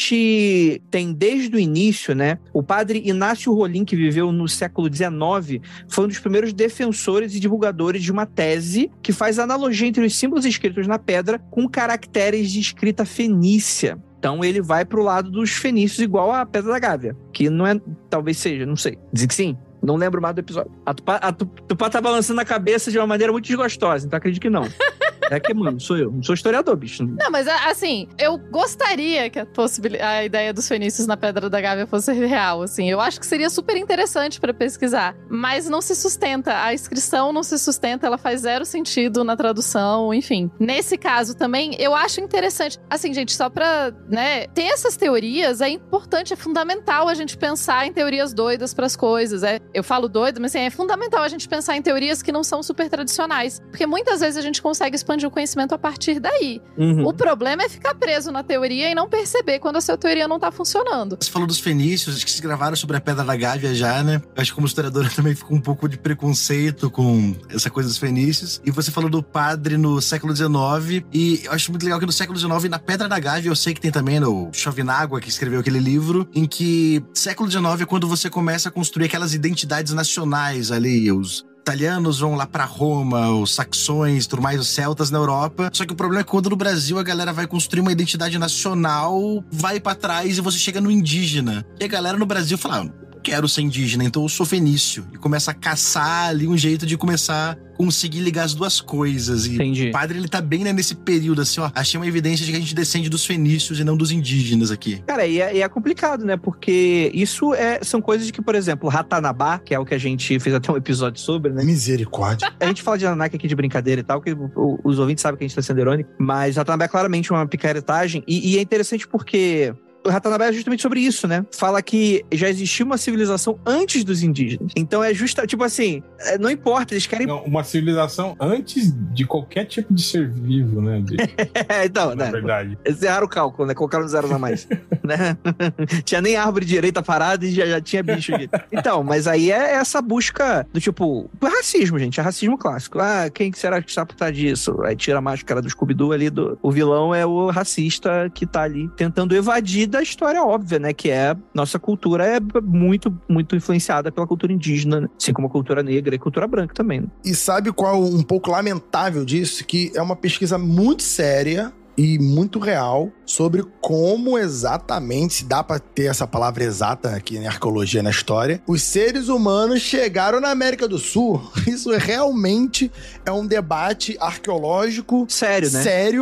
gente tem desde o início, né? O padre Inácio Rolim, que viveu no século XIX, foi um dos primeiros defensores e divulgadores de uma tese que faz analogia entre os símbolos escritos na pedra com caracteres de escrita fenícia. Então ele vai pro lado dos fenícios igual a Pedra da Gávea, que não é, talvez seja, não sei. Dizem que sim. Não lembro mais do episódio. A Tupá tá balançando a cabeça de uma maneira muito desgostosa, então acredito que não. É que, mano, sou eu. Não sou historiador, bicho. Não, mas assim, eu gostaria que a ideia dos fenícios na Pedra da Gávea fosse real, assim. Eu acho que seria super interessante pra pesquisar. Mas não se sustenta. A inscrição não se sustenta, ela faz zero sentido na tradução, enfim. Nesse caso também, eu acho interessante. Assim, gente, só pra, né, ter essas teorias é importante, é fundamental a gente pensar em teorias doidas pras coisas. Eu falo doido, mas assim, é fundamental a gente pensar em teorias que não são super tradicionais. Porque muitas vezes a gente consegue expandir o conhecimento a partir daí. Uhum. O problema é ficar preso na teoria e não perceber quando a sua teoria não tá funcionando. Você falou dos fenícios, acho que se gravaram sobre a Pedra da Gávea já, né? Acho que como historiadora também ficou um pouco de preconceito com essa coisa dos fenícios. E você falou do padre no século XIX, e eu acho muito legal que no século XIX, na Pedra da Gávea, eu sei que tem também o Chauvinágua, que escreveu aquele livro, em que século XIX é quando você começa a construir aquelas identidades nacionais ali, os italianos vão lá pra Roma, os saxões, tudo mais, os celtas na Europa. Só que o problema é que quando no Brasil a galera vai construir uma identidade nacional, vai pra trás e você chega no indígena. E a galera no Brasil fala, não quero ser indígena, então eu sou fenício. E começa a caçar ali um jeito de começar a conseguir ligar as duas coisas. E Entendi. O padre, ele tá bem, né, nesse período, assim, ó. Achei uma evidência de que a gente descende dos fenícios e não dos indígenas aqui. Cara, e é complicado, né? Porque isso são coisas de que, por exemplo, Ratanabá, que é o que a gente fez até um episódio sobre, né? Misericórdia. A gente fala de Anunnaki aqui de brincadeira e tal, que os ouvintes sabem que a gente tá sendo irônico, mas Ratanabá é claramente uma picaretagem, e é interessante porque o Ratanabá é justamente sobre isso, né? Fala que já existia uma civilização antes dos indígenas. Então é justa, tipo assim, não importa, eles querem... Não, uma civilização antes de qualquer tipo de ser vivo, né? Então, Na né? verdade. Eles erraram o cálculo, né? Colocaram zeros a mais. Né? Tinha nem árvore direita parada e já tinha bicho aqui. Então, mas aí é essa busca do tipo... racismo, gente. É racismo clássico. Ah, quem será que está por trás disso? Aí tira a máscara do Scooby-Doo ali. O vilão é o racista que tá ali tentando evadir da história óbvia, né? Que é... Nossa cultura é muito, muito influenciada pela cultura indígena, né? Assim como a cultura negra e a cultura branca também, né? E sabe qual um pouco lamentável disso? Que é uma pesquisa muito séria e muito real sobre como exatamente, se dá pra ter essa palavra exata aqui em arqueologia na história, os seres humanos chegaram na América do Sul. Isso realmente é um debate arqueológico Sério, né? sério,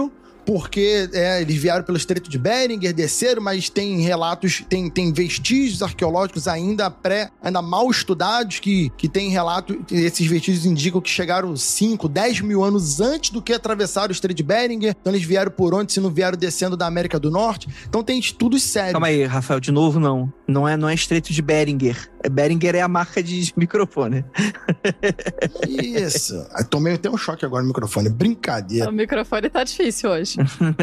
porque eles vieram pelo Estreito de Beringer, desceram, mas tem relatos, tem vestígios arqueológicos ainda mal estudados, que tem relato, esses vestígios indicam que chegaram 5, 10 mil anos antes do que atravessaram o Estreito de Beringer. Então eles vieram por onde, se não vieram descendo da América do Norte. Então tem estudos sérios. Calma aí, Rafael, de novo não. Não é Estreito de Beringer. Beringer é a marca de microfone. Isso. Tomei até um choque agora no microfone. Brincadeira. O microfone tá difícil hoje.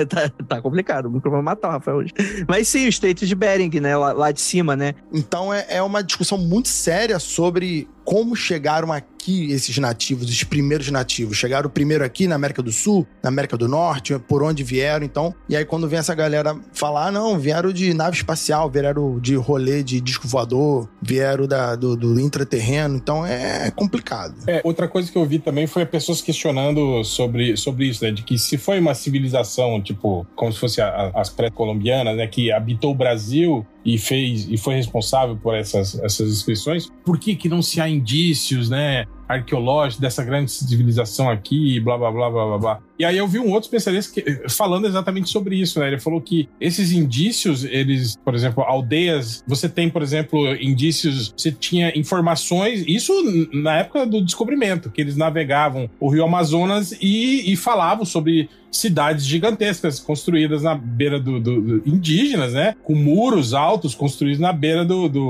tá complicado. O microfone vai matar o Rafael hoje. Mas sim, o Estreito de Bering, né? Lá de cima, né? Então é uma discussão muito séria sobre como chegaram aqui esses nativos, os primeiros nativos. Chegaram primeiro aqui na América do Sul, na América do Norte, por onde vieram, então. E aí quando vem essa galera falar, não, vieram de nave espacial, vieram de rolê de disco voador, vieram do intraterreno, então é complicado. Outra coisa que eu vi também foi pessoas questionando sobre isso, né? De que se foi uma civilização, tipo, como se fosse as pré-colombianas, né? Que habitou o Brasil e foi responsável por essas inscrições, por que não se há indícios, né, arqueológicos dessa grande civilização aqui, blá, blá, blá, blá, blá, blá. E aí eu vi um outro especialista falando exatamente sobre isso, né? Ele falou que esses indícios, eles, por exemplo, aldeias, você tem, por exemplo, indícios, você tinha informações, isso na época do descobrimento, que eles navegavam o rio Amazonas e falavam sobre cidades gigantescas construídas na beira do indígenas, né? Com muros altos construídos na beira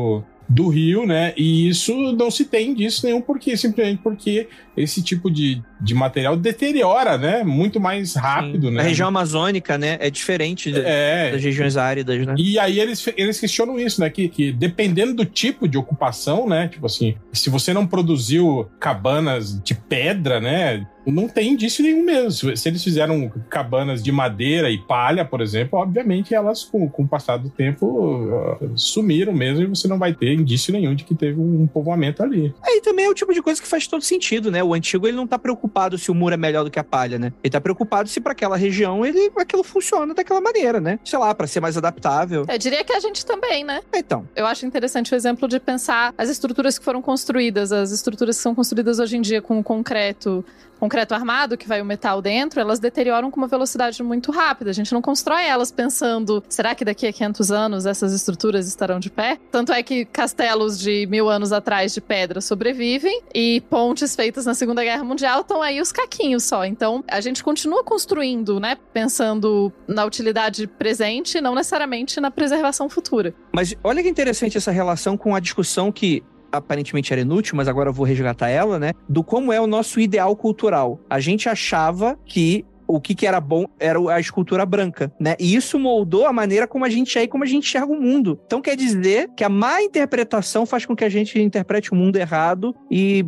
do rio, né? E isso não se tem indício nenhum, simplesmente porque esse tipo de material deteriora, né? Muito mais rápido, né? A região amazônica, né? É diferente das regiões áridas, né? E aí eles questionam isso, né? Que dependendo do tipo de ocupação, né? Tipo assim, se você não produziu cabanas de pedra, né? Não tem indício nenhum mesmo. Se eles fizeram cabanas de madeira e palha, por exemplo, obviamente elas, com o passar do tempo, sumiram mesmo e você não vai ter indício nenhum de que teve um povoamento ali. Aí também é o tipo de coisa que faz todo sentido, né? O antigo, ele não tá preocupado se o muro é melhor do que a palha, né? Ele tá preocupado se pra aquela região aquilo funciona daquela maneira, né? Sei lá, pra ser mais adaptável. Eu diria que a gente também, né? Então. Eu acho interessante o exemplo de pensar as estruturas que foram construídas, as estruturas que são construídas hoje em dia com concreto armado, que vai o metal dentro, elas deterioram com uma velocidade muito rápida. A gente não constrói elas pensando, será que daqui a 500 anos essas estruturas estarão de pé? Tanto é que castelos de 1000 anos atrás de pedra sobrevivem e pontes feitas na Segunda Guerra Mundial estão aí os caquinhos só. Então, a gente continua construindo, né? Pensando na utilidade presente, não necessariamente na preservação futura. Mas olha que interessante essa relação com a discussão que aparentemente era inútil, mas agora eu vou resgatar ela, né? Do como é o nosso ideal cultural. A gente achava que o que era bom era a escultura branca, né? E isso moldou a maneira como a gente é e como a gente enxerga o mundo. Então quer dizer que a má interpretação faz com que a gente interprete o mundo errado e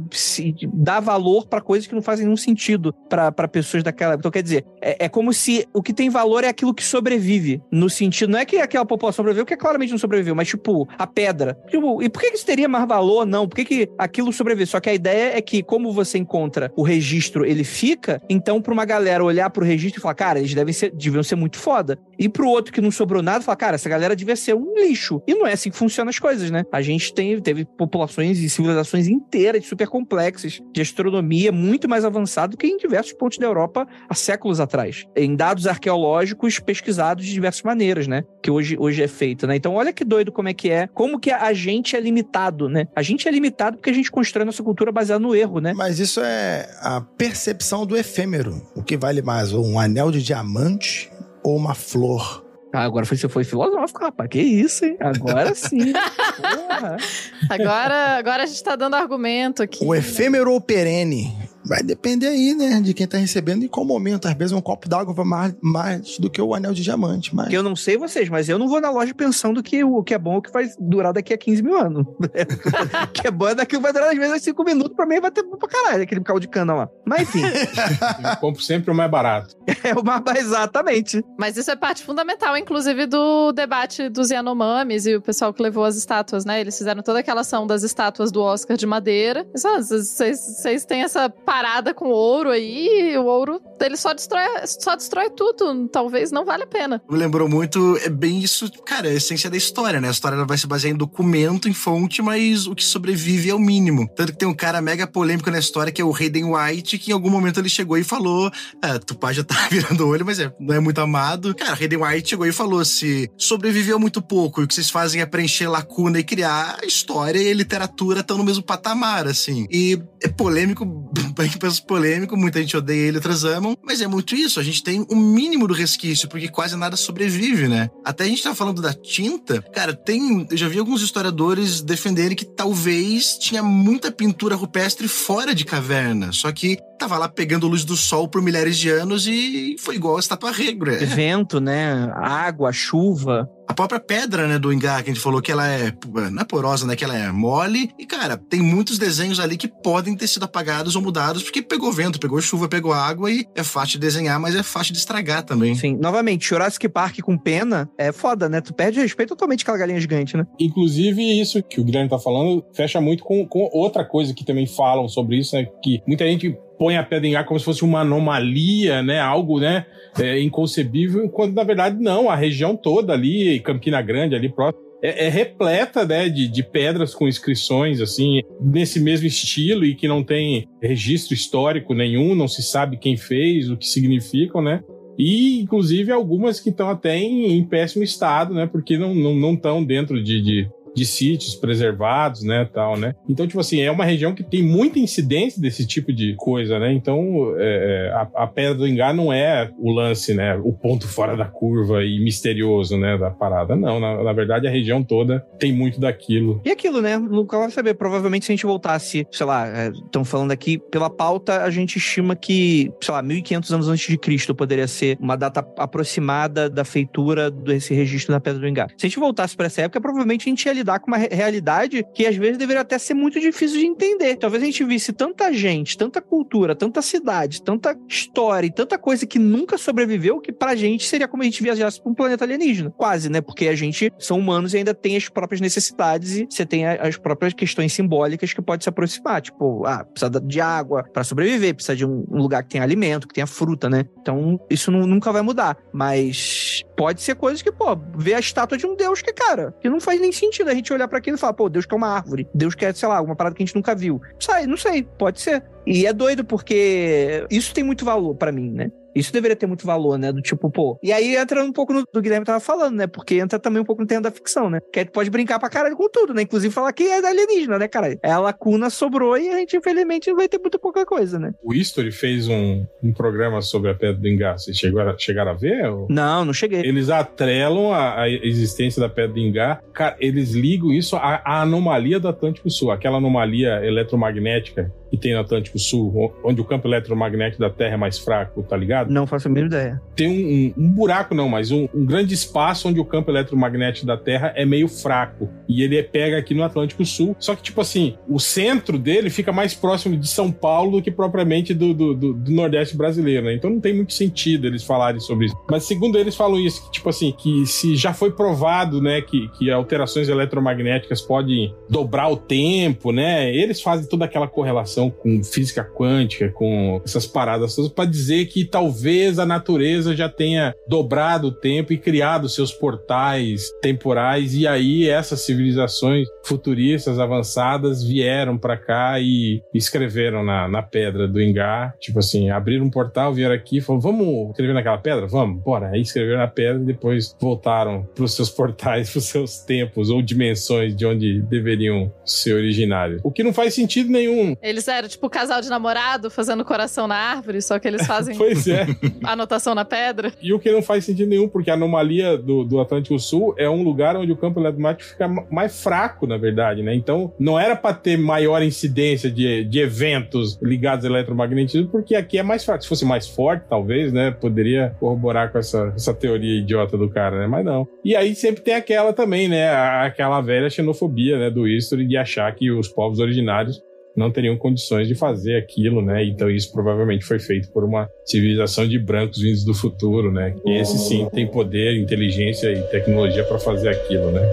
dá valor para coisas que não fazem nenhum sentido para pessoas daquela época. Então quer dizer, é como se o que tem valor é aquilo que sobrevive, no sentido, não é que aquela população sobreviveu, porque claramente não sobreviveu, mas tipo, a pedra. Tipo, e por que isso teria mais valor? Não, por que aquilo sobrevive? Só que a ideia é que, como você encontra o registro, ele fica, então pra uma galera olhar pro registro e falar, cara, eles deviam ser muito foda. E pro outro que não sobrou nada, falar, cara, essa galera devia ser um lixo. E não é assim que funcionam as coisas, né? A gente teve populações e civilizações inteiras, super complexas, de astronomia muito mais avançada do que em diversos pontos da Europa há séculos atrás. Em dados arqueológicos pesquisados de diversas maneiras, né? Que hoje é feito, né? Então, olha que doido como que a gente é limitado, né? A gente é limitado porque a gente constrói nossa cultura baseada no erro, né? Mas isso é a percepção do efêmero. O que vale mais, um anel de diamante ou uma flor? Ah, agora você foi filosófico, rapaz. Que isso, hein? Agora sim. Agora a gente tá dando argumento aqui. O efêmero ou perene? Vai depender aí, né? De quem tá recebendo e qual momento. Às vezes um copo d'água vai mais do que o anel de diamante. Mas... Eu não sei vocês, mas eu não vou na loja pensando que o que é bom é o que vai durar daqui a 15 mil anos. O que é bom é daqui que vai durar às vezes 5 minutos. Pra mim vai ter pra caralho aquele caldo de cana lá. Mas enfim. Eu compro sempre o mais barato. É o mais exatamente. Mas isso é parte fundamental, inclusive, do debate dos Yanomamis e o pessoal que levou as estátuas, né? Eles fizeram toda aquela ação das estátuas do Oscar de madeira. Vocês têm essa parada com ouro aí, e o ouro, ele só destrói tudo. Talvez não vale a pena. Me lembrou muito, é bem isso, cara, a essência da história, né? A história ela vai se basear em documento, em fonte, mas o que sobrevive é o mínimo. Tanto que tem um cara mega polêmico na história, que é o Hayden White, que em algum momento ele chegou e falou, Tupá já tá virando o olho, mas não é muito amado. Cara, Hayden White chegou e falou, se sobreviveu muito pouco, e o que vocês fazem é preencher lacuna e criar a história e a literatura estão no mesmo patamar, assim. E é polêmico, bem que penso polêmico, muita gente odeia ele, outras amam, mas é muito isso, a gente tem o mínimo do resquício, porque quase nada sobrevive, né? Até a gente tava falando da tinta, cara, eu já vi alguns historiadores defenderem que talvez tinha muita pintura rupestre fora de caverna, só que tava lá pegando luz do sol por milhares de anos e foi igual a estátua regra. Vento, né? Água, chuva. A própria pedra, né, do Ingá, que a gente falou que ela não é porosa, né, que ela é mole. E, cara, tem muitos desenhos ali que podem ter sido apagados ou mudados porque pegou vento, pegou chuva, pegou água e é fácil de desenhar, mas é fácil de estragar também. Sim, novamente, Jurassic Park com pena é foda, né? Tu perde respeito totalmente aquela galinha gigante, né? Inclusive, isso que o Guilherme tá falando fecha muito com outra coisa que também falam sobre isso, né, que muita gente põe a pedra em ar como se fosse uma anomalia, né? Algo, né? Inconcebível, quando na verdade não, a região toda ali, Campina Grande, ali próximo, é repleta, né, de pedras com inscrições, assim, nesse mesmo estilo e que não tem registro histórico nenhum, não se sabe quem fez, o que significam, né? E, inclusive, algumas que estão até em péssimo estado, né? Porque não estão dentro de sítios preservados, né, tal, né? Então, tipo assim, é uma região que tem muita incidência desse tipo de coisa, né? Então, a Pedra do Ingá não é o lance, né, o ponto fora da curva e misterioso, né, da parada. Não, na verdade, a região toda tem muito daquilo. E aquilo, né? Nunca vai saber. Provavelmente, se a gente voltasse, sei lá, estão falando aqui, pela pauta, a gente estima que, sei lá, 1.500 anos antes de Cristo poderia ser uma data aproximada da feitura desse registro da Pedra do Ingá. Se a gente voltasse para essa época, provavelmente a gente ia lidar com uma realidade que às vezes deveria até ser muito difícil de entender. Talvez a gente visse tanta gente, tanta cultura, tanta cidade, tanta história e tanta coisa que nunca sobreviveu, que pra gente seria como a gente viajasse pra um planeta alienígena. Quase, né? Porque a gente são humanos e ainda tem as próprias necessidades e você tem as próprias questões simbólicas que pode se aproximar. Tipo, precisa de água pra sobreviver, precisa de um lugar que tenha alimento, que tenha fruta, né? Então, isso nunca vai mudar. Mas pode ser coisas que, ver a estátua de um deus que, cara, que não faz nem sentido a gente olhar pra aquilo e falar, Deus quer uma árvore, Deus quer, sei lá, alguma parada que a gente nunca viu. Não sei, pode ser. E é doido porque isso tem muito valor pra mim, né? Isso deveria ter muito valor, né? Do tipo, E aí entra um pouco do Guilherme tava falando, né? Porque entra também um pouco no terreno da ficção, né? Que aí tu pode brincar pra caralho com tudo, né? Inclusive falar que é alienígena, né, cara? A lacuna sobrou e a gente, infelizmente, vai ter muito pouca coisa, né? O History fez um programa sobre a Pedra do Ingá. Vocês chegaram a ver? Ou? Não cheguei. Eles atrelam a existência da Pedra do Ingá. Cara, eles ligam isso à anomalia do Atlântico Sul. Aquela anomalia eletromagnética que tem no Atlântico Sul, onde o campo eletromagnético da Terra é mais fraco, tá ligado? Não faço a mínima ideia. Tem um buraco, não, mas um grande espaço onde o campo eletromagnético da Terra é meio fraco. E ele pega aqui no Atlântico Sul. Só que, tipo assim, o centro dele fica mais próximo de São Paulo do que propriamente do Nordeste brasileiro, né? Então não tem muito sentido eles falarem sobre isso. Mas segundo eles falam isso, que, tipo assim, que se já foi provado, né, que alterações eletromagnéticas podem dobrar o tempo, né? Eles fazem toda aquela correlação com física quântica, com essas paradas todas, para dizer que talvez a natureza já tenha dobrado o tempo e criado seus portais temporais, e aí essas civilizações futuristas avançadas vieram para cá e escreveram na Pedra do Ingá, tipo assim, abriram um portal, vieram aqui e falaram, vamos escrever naquela pedra? Vamos, bora. Aí escreveram na pedra e depois voltaram para os seus portais, para os seus tempos ou dimensões de onde deveriam ser originários. O que não faz sentido nenhum. Eles eram tipo casal de namorado fazendo coração na árvore, só que eles fazem pois é. Anotação na pedra. E o que não faz sentido nenhum, porque a anomalia do Atlântico Sul é um lugar onde o campo eletromagnético fica mais fraco, na verdade, né? Então, não era para ter maior incidência de eventos ligados ao eletromagnetismo, porque aqui é mais fraco. Se fosse mais forte, talvez, né? Poderia corroborar com essa teoria idiota do cara, né? Mas não. E aí sempre tem aquela também, né? Aquela velha xenofobia, né? Do History de achar que os povos originários não teriam condições de fazer aquilo, né? Então isso provavelmente foi feito por uma civilização de brancos vindos do futuro, né? E esse sim tem poder, inteligência e tecnologia para fazer aquilo, né?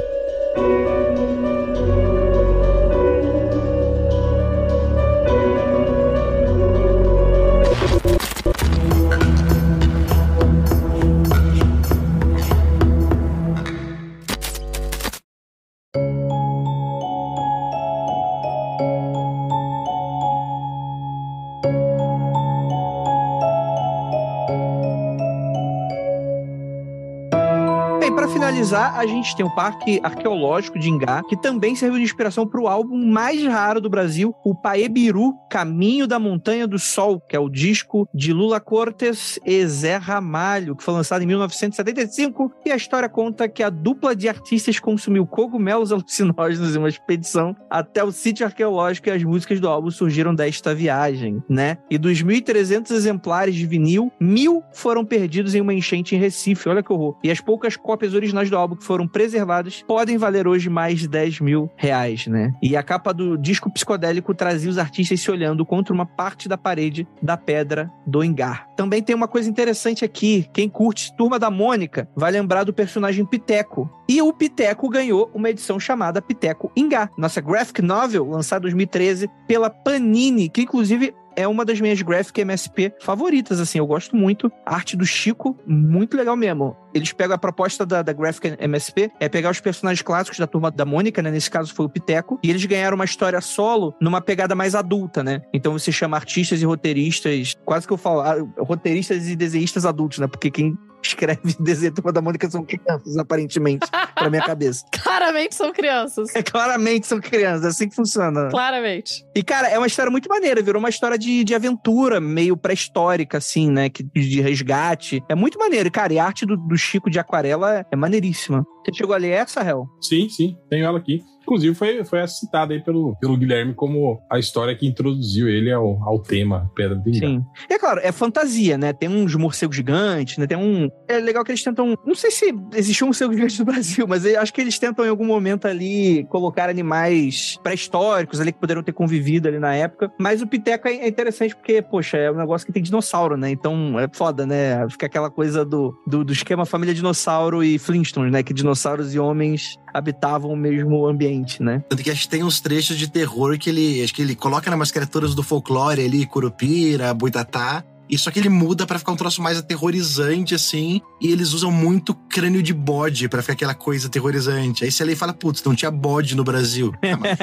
finalizar, a gente tem o Parque Arqueológico de Ingá, que também serviu de inspiração para o álbum mais raro do Brasil, o Paebiru, Caminho da Montanha do Sol, que é o disco de Lula Cortes e Zé Ramalho, que foi lançado em 1975, e a história conta que a dupla de artistas consumiu cogumelos alucinógenos em uma expedição até o sítio arqueológico, e as músicas do álbum surgiram desta viagem, né? E dos 1.300 exemplares de vinil, 1.000 foram perdidos em uma enchente em Recife, olha que horror. E as poucas cópias originais do álbum que foram preservadas podem valer hoje mais de R$10.000, né? E a capa do disco psicodélico trazia os artistas se olhando contra uma parte da parede da Pedra do Ingá. Também tem uma coisa interessante aqui, quem curte Turma da Mônica vai lembrar do personagem Piteco. E o Piteco ganhou uma edição chamada Piteco Ingá, nossa graphic novel, lançada em 2013 pela Panini, que inclusive é uma das minhas graphic MSP favoritas, assim, eu gosto muito. A arte do Chico, muito legal mesmo. Eles pegam a proposta da graphic MSP, é pegar os personagens clássicos da Turma da Mônica, né? Nesse caso foi o Piteco, e eles ganharam uma história solo numa pegada mais adulta, né? Então você chama artistas e roteiristas, quase que eu falo, roteiristas e desenhistas adultos, né? Porque quem escreve e desenha Turma da Mônica são crianças, aparentemente, pra minha cabeça. Claramente são crianças. Claramente são crianças, é assim que funciona. Claramente. E, cara, é uma história muito maneira, virou uma história de aventura, meio pré-histórica, assim, né? De resgate. É muito maneiro. E, cara, e a arte do Chico de aquarela é maneiríssima. Você chegou a ler essa, Hel? Sim, tenho ela aqui. Inclusive, foi citada aí pelo Guilherme como a história que introduziu ele ao tema Pedra do Ingá. Sim. E é claro, é fantasia, né? Tem uns morcegos gigantes, né? É legal que eles tentam... Não sei se existiu um morcego gigante no Brasil, mas eu acho que eles tentam em algum momento ali colocar animais pré-históricos ali que poderiam ter convivido ali na época. Mas o Piteco é interessante porque, poxa, é um negócio que tem dinossauro, né? Então é foda, né? Fica aquela coisa do esquema família dinossauro e Flintstones, né? Que dinossauros e homens habitavam o mesmo ambiente, né? Tanto que acho que tem uns trechos de terror que ele coloca nas criaturas do folclore ali, Curupira, Boitatá, e só que ele muda pra ficar um troço mais aterrorizante, assim, e eles usam muito crânio de bode pra ficar aquela coisa aterrorizante. Aí você lê e fala, putz, não tinha bode no Brasil.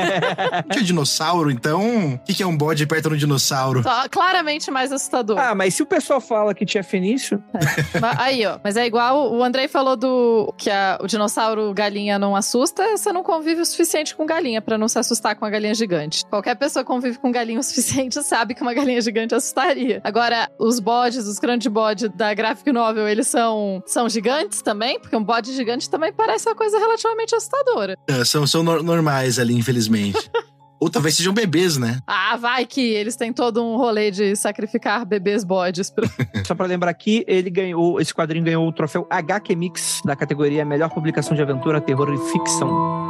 Não tinha dinossauro, então o que é um bode perto de um dinossauro? Claramente mais assustador. Ah, mas se o pessoal fala que tinha fenício... Aí, ó, mas é igual, o Andrei falou que o dinossauro galinha não assusta, você não convive o suficiente com galinha pra não se assustar com a galinha gigante. Qualquer pessoa que convive com galinha o suficiente sabe que uma galinha gigante assustaria. Agora, os bodes, os crânios de bode da graphic novel, eles são gigantes também? Porque um bode gigante também parece uma coisa relativamente assustadora. São normais ali, infelizmente. Ou talvez sejam bebês, né? Ah, vai que eles têm todo um rolê de sacrificar bebês bodes. Só pra lembrar aqui, esse quadrinho ganhou o troféu HQ Mix da categoria Melhor Publicação de Aventura, Terror e Ficção.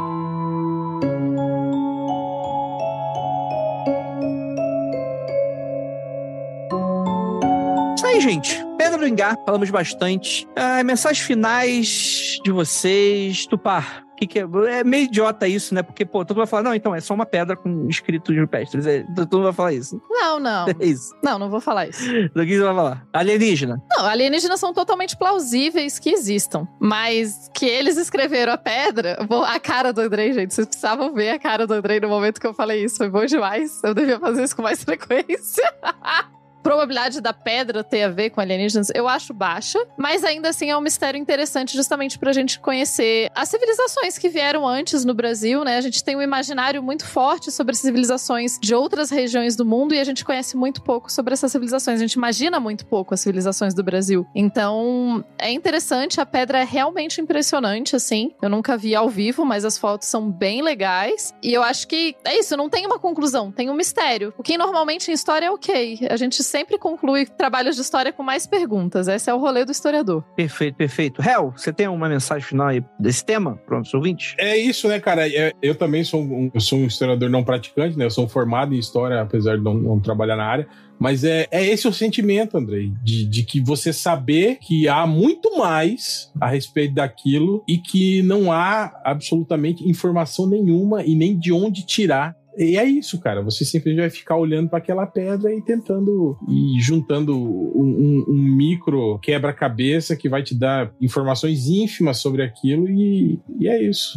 Aí, gente, Pedra do Ingá, falamos bastante. Mensagens finais de vocês, Tupá. Que é meio idiota isso, né? Porque, todo mundo vai falar, não, então, é só uma pedra com escritos rupestres. Todo mundo vai falar isso. Não. É isso. Não vou falar isso. Do que você vai falar? Alienígena. Não, alienígenas são totalmente plausíveis que existam. Mas que eles escreveram a pedra... A cara do Andrei, gente, vocês precisavam ver a cara do Andrei no momento que eu falei isso. Foi bom demais. Eu devia fazer isso com mais frequência. Probabilidade da pedra ter a ver com alienígenas, eu acho baixa, mas ainda assim é um mistério interessante justamente pra gente conhecer as civilizações que vieram antes no Brasil, né? A gente tem um imaginário muito forte sobre civilizações de outras regiões do mundo e a gente conhece muito pouco sobre essas civilizações. A gente imagina muito pouco as civilizações do Brasil. Então, é interessante, a pedra é realmente impressionante, assim. Eu nunca vi ao vivo, mas as fotos são bem legais. E eu acho que é isso, não tem uma conclusão, tem um mistério. O que normalmente em história é ok. A gente sempre conclui trabalhos de história com mais perguntas. Esse é o rolê do historiador. Perfeito. Hel, você tem uma mensagem final aí desse tema para os ouvintes? É isso, né, cara? Eu também sou um historiador não praticante, né? Eu sou formado em história, apesar de não trabalhar na área. Mas é esse o sentimento, Andrei, de que você saber que há muito mais a respeito daquilo e que não há absolutamente informação nenhuma e nem de onde tirar. E é isso, cara. Você simplesmente vai ficar olhando para aquela pedra e tentando e juntando um micro quebra-cabeça que vai te dar informações ínfimas sobre aquilo e é isso.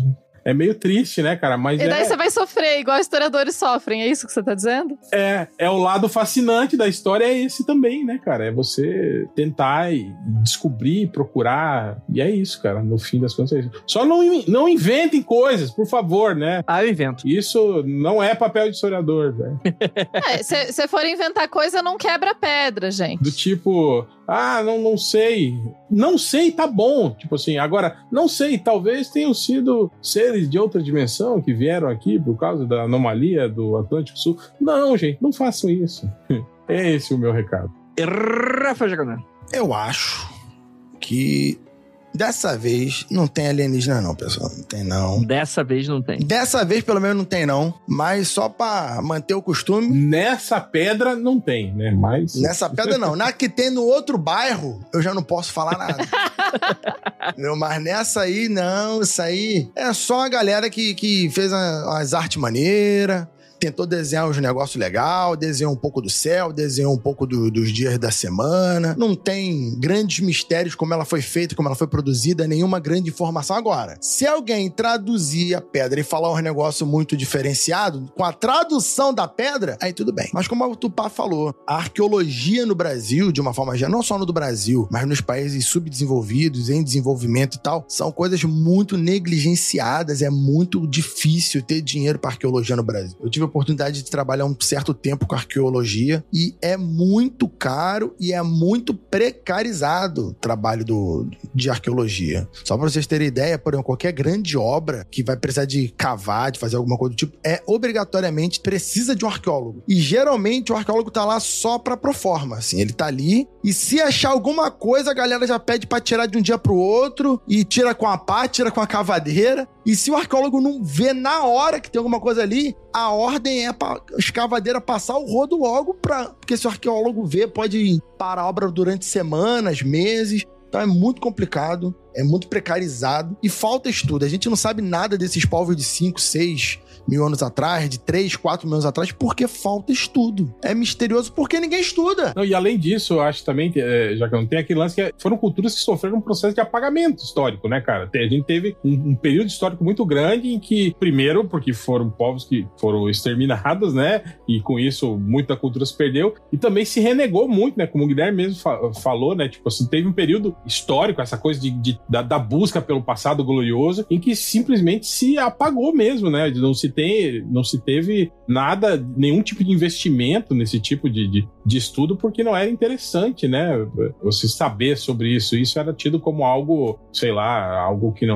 É meio triste, né, cara? Mas e daí você vai sofrer, igual historiadores sofrem, é isso que você tá dizendo? É o lado fascinante da história, é esse também, né, cara? É você tentar descobrir, procurar, e é isso, cara. No fim das contas é isso. Só não inventem coisas, por favor, né? Eu invento. Isso não é papel de historiador, velho. Se for inventar coisa, não quebra pedra, gente. Do tipo, não sei. Não sei, tá bom. Tipo assim, agora, não sei, talvez tenham sido seres de outra dimensão que vieram aqui por causa da anomalia do Atlântico Sul. Não, gente, não façam isso. É esse o meu recado. Rafa Jacanã. Eu acho que dessa vez não tem alienígena não, pessoal. Não tem não. Dessa vez não tem. Dessa vez pelo menos não tem não. Mas só pra manter o costume. Nessa pedra não tem, né? Mas... Nessa pedra não. Na que tem no outro bairro, eu já não posso falar nada. Mas nessa aí, não. Isso aí é só a galera que fez as artes maneiras. Tentou desenhar uns negócios legais, desenhou um pouco do céu, desenhou um pouco dos dias da semana. Não tem grandes mistérios como ela foi feita, como ela foi produzida, nenhuma grande informação. Agora, se alguém traduzir a pedra e falar um negócio muito diferenciado, com a tradução da pedra, aí tudo bem. Mas como o Tupá falou, a arqueologia no Brasil, de uma forma geral, não só no do Brasil, mas nos países subdesenvolvidos, em desenvolvimento e tal, são coisas muito negligenciadas. É muito difícil ter dinheiro para arqueologia no Brasil. Eu tive a oportunidade de trabalhar um certo tempo com arqueologia e é muito caro e é muito precarizado o trabalho de arqueologia. Só para vocês terem ideia, por exemplo, qualquer grande obra que vai precisar de cavar, de fazer alguma coisa do tipo, obrigatoriamente precisa de um arqueólogo. E geralmente o arqueólogo tá lá só pra proforma, assim, ele tá ali e se achar alguma coisa, a galera já pede pra tirar de um dia pro outro e tira com a pá, tira com a cavadeira. E se o arqueólogo não vê na hora que tem alguma coisa ali, a ordem é pra escavadeira passar o rodo logo porque se o arqueólogo vê, pode parar a obra durante semanas, meses. Então é muito complicado, é muito precarizado e falta estudo. A gente não sabe nada desses povos de 5, 6 mil anos atrás, de 3, 4 mil anos atrás, porque falta estudo. É misterioso porque ninguém estuda. Não, e além disso, eu acho também, já que não tem aquele lance, que foram culturas que sofreram um processo de apagamento histórico, né, cara? A gente teve um período histórico muito grande em que, primeiro, porque foram povos que foram exterminados, né, e com isso muita cultura se perdeu, e também se renegou muito, né, como o Guilherme mesmo falou, né, tipo assim, teve um período histórico, essa coisa da busca pelo passado glorioso, em que simplesmente se apagou mesmo, né, não se teve nada, nenhum tipo de investimento nesse tipo de estudo, porque não era interessante, né? Você saber sobre isso. Isso era tido como algo, sei lá, algo que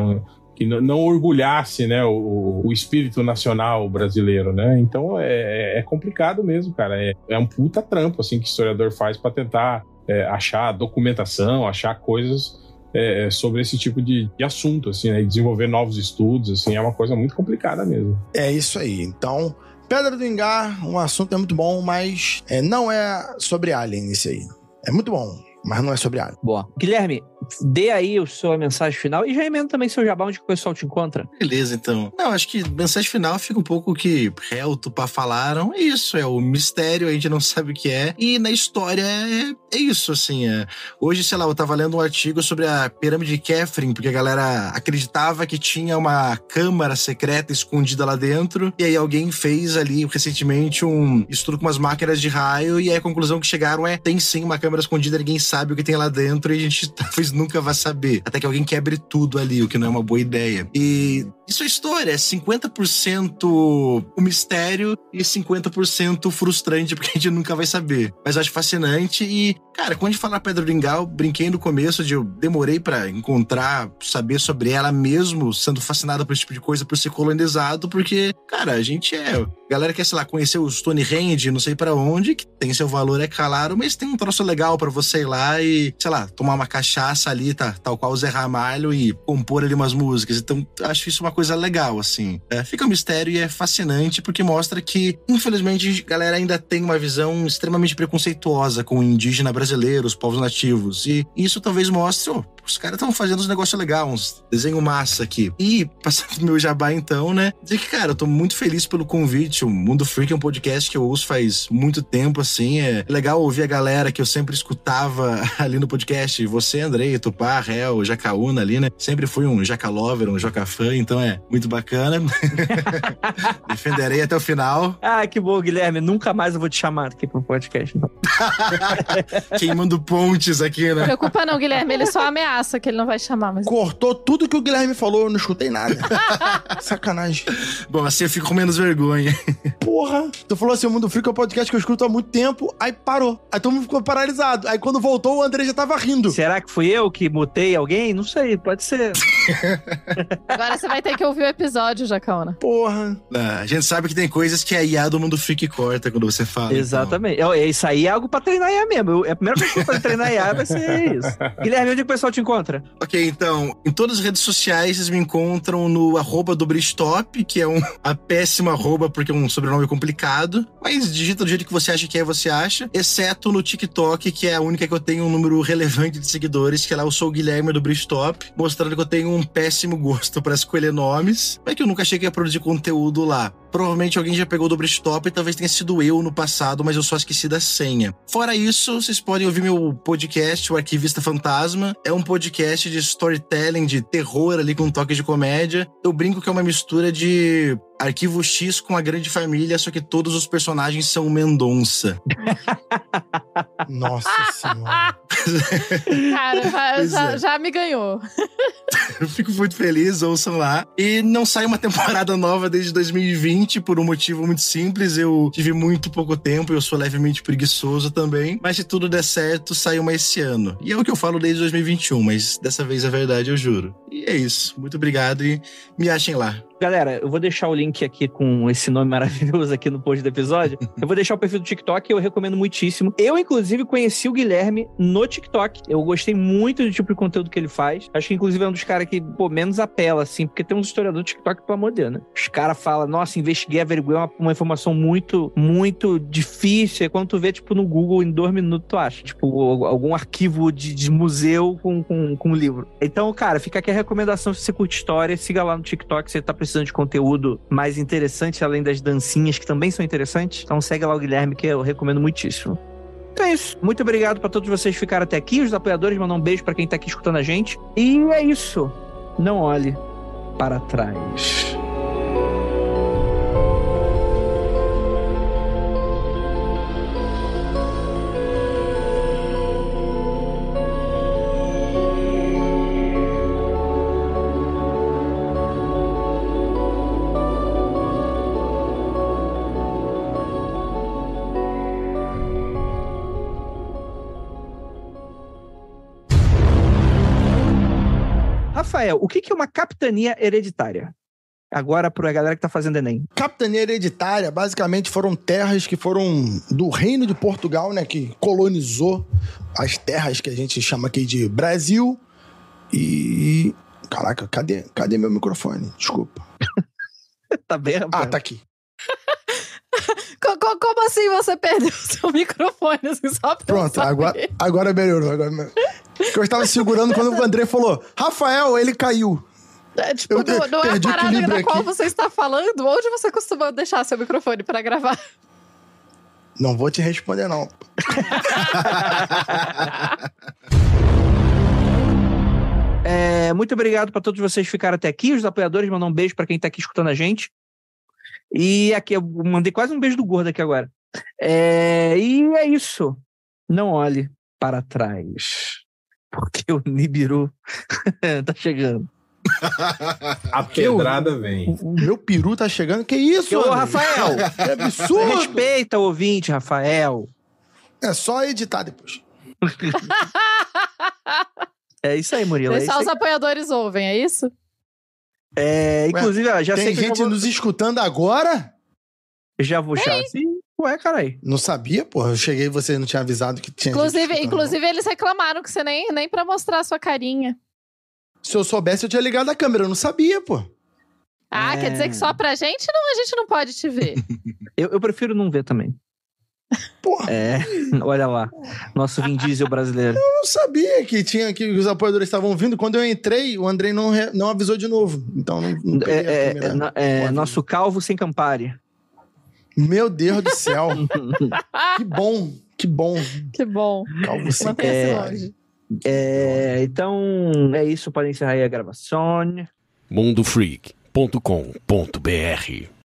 não orgulhasse, né, o espírito nacional brasileiro, né? Então é complicado mesmo, cara. É um puta trampo, assim, que o historiador faz para tentar achar documentação, achar coisas sobre esse tipo de assunto, assim, né? E desenvolver novos estudos, assim, é uma coisa muito complicada mesmo. É isso aí. Então, Pedra do Ingá, um assunto muito bom, mas não é sobre Alien esse aí. É muito bom, mas não é sobre Alien. Boa. Guilherme, dê aí a sua mensagem final e já emenda também seu jabá, onde o pessoal te encontra. Beleza, então. Não, acho que mensagem final fica um pouco o que Hel, Tupá falaram. É isso, é o mistério, a gente não sabe o que é. E na história é isso, assim. Hoje, sei lá, eu tava lendo um artigo sobre a pirâmide de Khafre, porque a galera acreditava que tinha uma câmara secreta escondida lá dentro. E aí alguém fez ali, recentemente, um estudo com umas máquinas de raio. E aí a conclusão que chegaram tem sim uma câmara escondida, ninguém sabe o que tem lá dentro. E a gente talvez nunca vai saber. Até que alguém quebre tudo ali, o que não é uma boa ideia. E isso é história, é 50% o mistério e 50% frustrante, porque a gente nunca vai saber. Mas eu acho fascinante e, cara, quando a gente fala na Pedra do Ingá, eu brinquei no começo eu demorei pra encontrar, saber sobre ela mesmo, sendo fascinada por esse tipo de coisa, por ser colonizado, porque, cara, a gente galera quer, sei lá, conhecer o Stonehenge, não sei pra onde, que tem seu valor, é claro, mas tem um troço legal pra você ir lá e, sei lá, tomar uma cachaça ali, tal qual o Zé Ramalho e compor ali umas músicas. Então, acho isso uma coisa legal, assim. Fica um mistério e é fascinante porque mostra que, infelizmente, a galera ainda tem uma visão extremamente preconceituosa com o indígena brasileiro, os povos nativos. E isso talvez mostre, os caras estão fazendo uns negócios legais, uns desenho massa aqui. E, passando pro meu jabá então, né, dizer que, cara, eu tô muito feliz pelo convite. O Mundo Freak é um podcast que eu ouço faz muito tempo, assim. É legal ouvir a galera que eu sempre escutava ali no podcast. Você, Andrei, Tupá, Hel, Jacaúna ali, né? Sempre fui um Jacalover, um Jocafã, então é é muito bacana. Defenderei até o final. Ah, que bom, Guilherme. Nunca mais eu vou te chamar aqui pro podcast. Não. Queimando pontes aqui, né? Não preocupa não, Guilherme. Ele só ameaça que ele não vai chamar. Mas... Cortou tudo que o Guilherme falou, eu não escutei nada. Sacanagem. Bom, assim eu fico com menos vergonha. Porra. Tu falou assim, o Mundo Freak é um podcast que eu escuto há muito tempo, aí parou. Aí todo mundo ficou paralisado. Aí quando voltou, o André já tava rindo. Será que fui eu que mutei alguém? Não sei, pode ser. Agora você vai ter que ouvir o episódio, Jacaona. Porra. A gente sabe que tem coisas que a IA do Mundo Freak corta quando você fala. Exatamente. Então. Isso aí é algo pra treinar IA mesmo. A primeira coisa que eu vou treinar IA vai ser isso. Guilherme, onde é que o pessoal te encontra? Ok, então, em todas as redes sociais vocês me encontram no @dobristop, que é a péssima arroba porque é um sobrenome complicado, mas digita do jeito que você acha que é, você acha, exceto no TikTok, que é a única que eu tenho um número relevante de seguidores, que é lá eu sou o Guilherme do Bristop, mostrando que eu tenho um péssimo gosto pra escolher nomes, mas que eu nunca achei que ia produzir conteúdo lá. Provavelmente alguém já pegou o Dobristop e talvez tenha sido eu no passado, mas eu só esqueci da senha. Fora isso, vocês podem ouvir meu podcast, o Arquivista Fantasma. É um podcast de storytelling, de terror ali com um toque de comédia. Eu brinco que é uma mistura de Arquivo X com A Grande Família, só que todos os personagens são Mendonça. Nossa senhora. Cara, já me ganhou. Eu fico muito feliz, ouçam lá. E não sai uma temporada nova desde 2020, por um motivo muito simples. Eu tive muito pouco tempo, eu sou levemente preguiçoso também. Mas se tudo der certo, sai uma esse ano. E é o que eu falo desde 2021, mas dessa vez é verdade, eu juro. E é isso. Muito obrigado e me achem lá. Galera, eu vou deixar o link aqui com esse nome maravilhoso aqui no post do episódio. Eu vou deixar o perfil do TikTok, eu recomendo muitíssimo. Eu, inclusive, conheci o Guilherme no TikTok. Eu gostei muito do tipo de conteúdo que ele faz. Acho que, inclusive, é um dos caras que, menos apela, assim, porque tem uns historiadores do TikTok, pelo amor de Deus, né? Os caras falam, nossa, investiguei, averiguei uma informação muito, muito difícil. E quando tu vê, tipo, no Google, em 2 minutos, tu acha. Tipo, algum arquivo de museu com livro. Então, cara, fica aqui a recomendação, se você curte história, siga lá no TikTok, você tá precisando de conteúdo mais interessante, além das dancinhas, que também são interessantes. Então segue lá o Guilherme, que eu recomendo muitíssimo. Então é isso. Muito obrigado pra todos vocês que ficaram até aqui. Os apoiadores, mandar um beijo pra quem tá aqui escutando a gente. E é isso. Não olhe para trás. Rafael, o que é uma capitania hereditária? Agora para a galera que tá fazendo Enem. Capitania hereditária, basicamente, foram terras que foram do Reino de Portugal, né? Que colonizou as terras que a gente chama aqui de Brasil. E... Caraca, cadê meu microfone? Desculpa. Tá bem, Rafael? Ah, tá aqui. Como assim você perdeu o seu microfone? Assim, só pra Pronto, agora melhorou. Porque eu estava segurando quando o André falou, Rafael, ele caiu. É, tipo, não é a parada da qual você está falando? Onde você costuma deixar seu microfone para gravar? Não vou te responder, não. Muito obrigado para todos vocês que ficaram até aqui. Os apoiadores, mandam um beijo para quem tá aqui escutando a gente. E aqui, eu mandei quase um beijo do gordo aqui agora. E é isso. Não olhe para trás. Porque o Nibiru tá chegando. A pedrada vem. O meu peru tá chegando? Que isso, Ô, Rafael! Que absurdo! Respeita o ouvinte, Rafael. É só editar depois. É isso aí, Murilo. Só os apoiadores ouvem, é isso? Inclusive, já tem sei que gente nos escutando agora? Já vou chamar assim. Ué, carai. Não sabia, porra. Eu cheguei e você não tinha avisado que tinha Inclusive eles reclamaram que você nem pra mostrar a sua carinha. Se eu soubesse, eu tinha ligado a câmera. Eu não sabia, pô. Quer dizer que só pra gente a gente não pode te ver. Eu prefiro não ver também. Porra. Olha lá. Nosso Vin Diesel brasileiro. Eu não sabia que os apoiadores estavam vindo. Quando eu entrei, o Andrei não avisou de novo. Então não peguei a câmera. Nosso calvo sem Campari. Meu Deus do céu. Que bom. Que bom. Calvo sem Campari. Então, é isso. Podem encerrar aí a gravação. Mundo Freak, agenciadepodcast.com.br.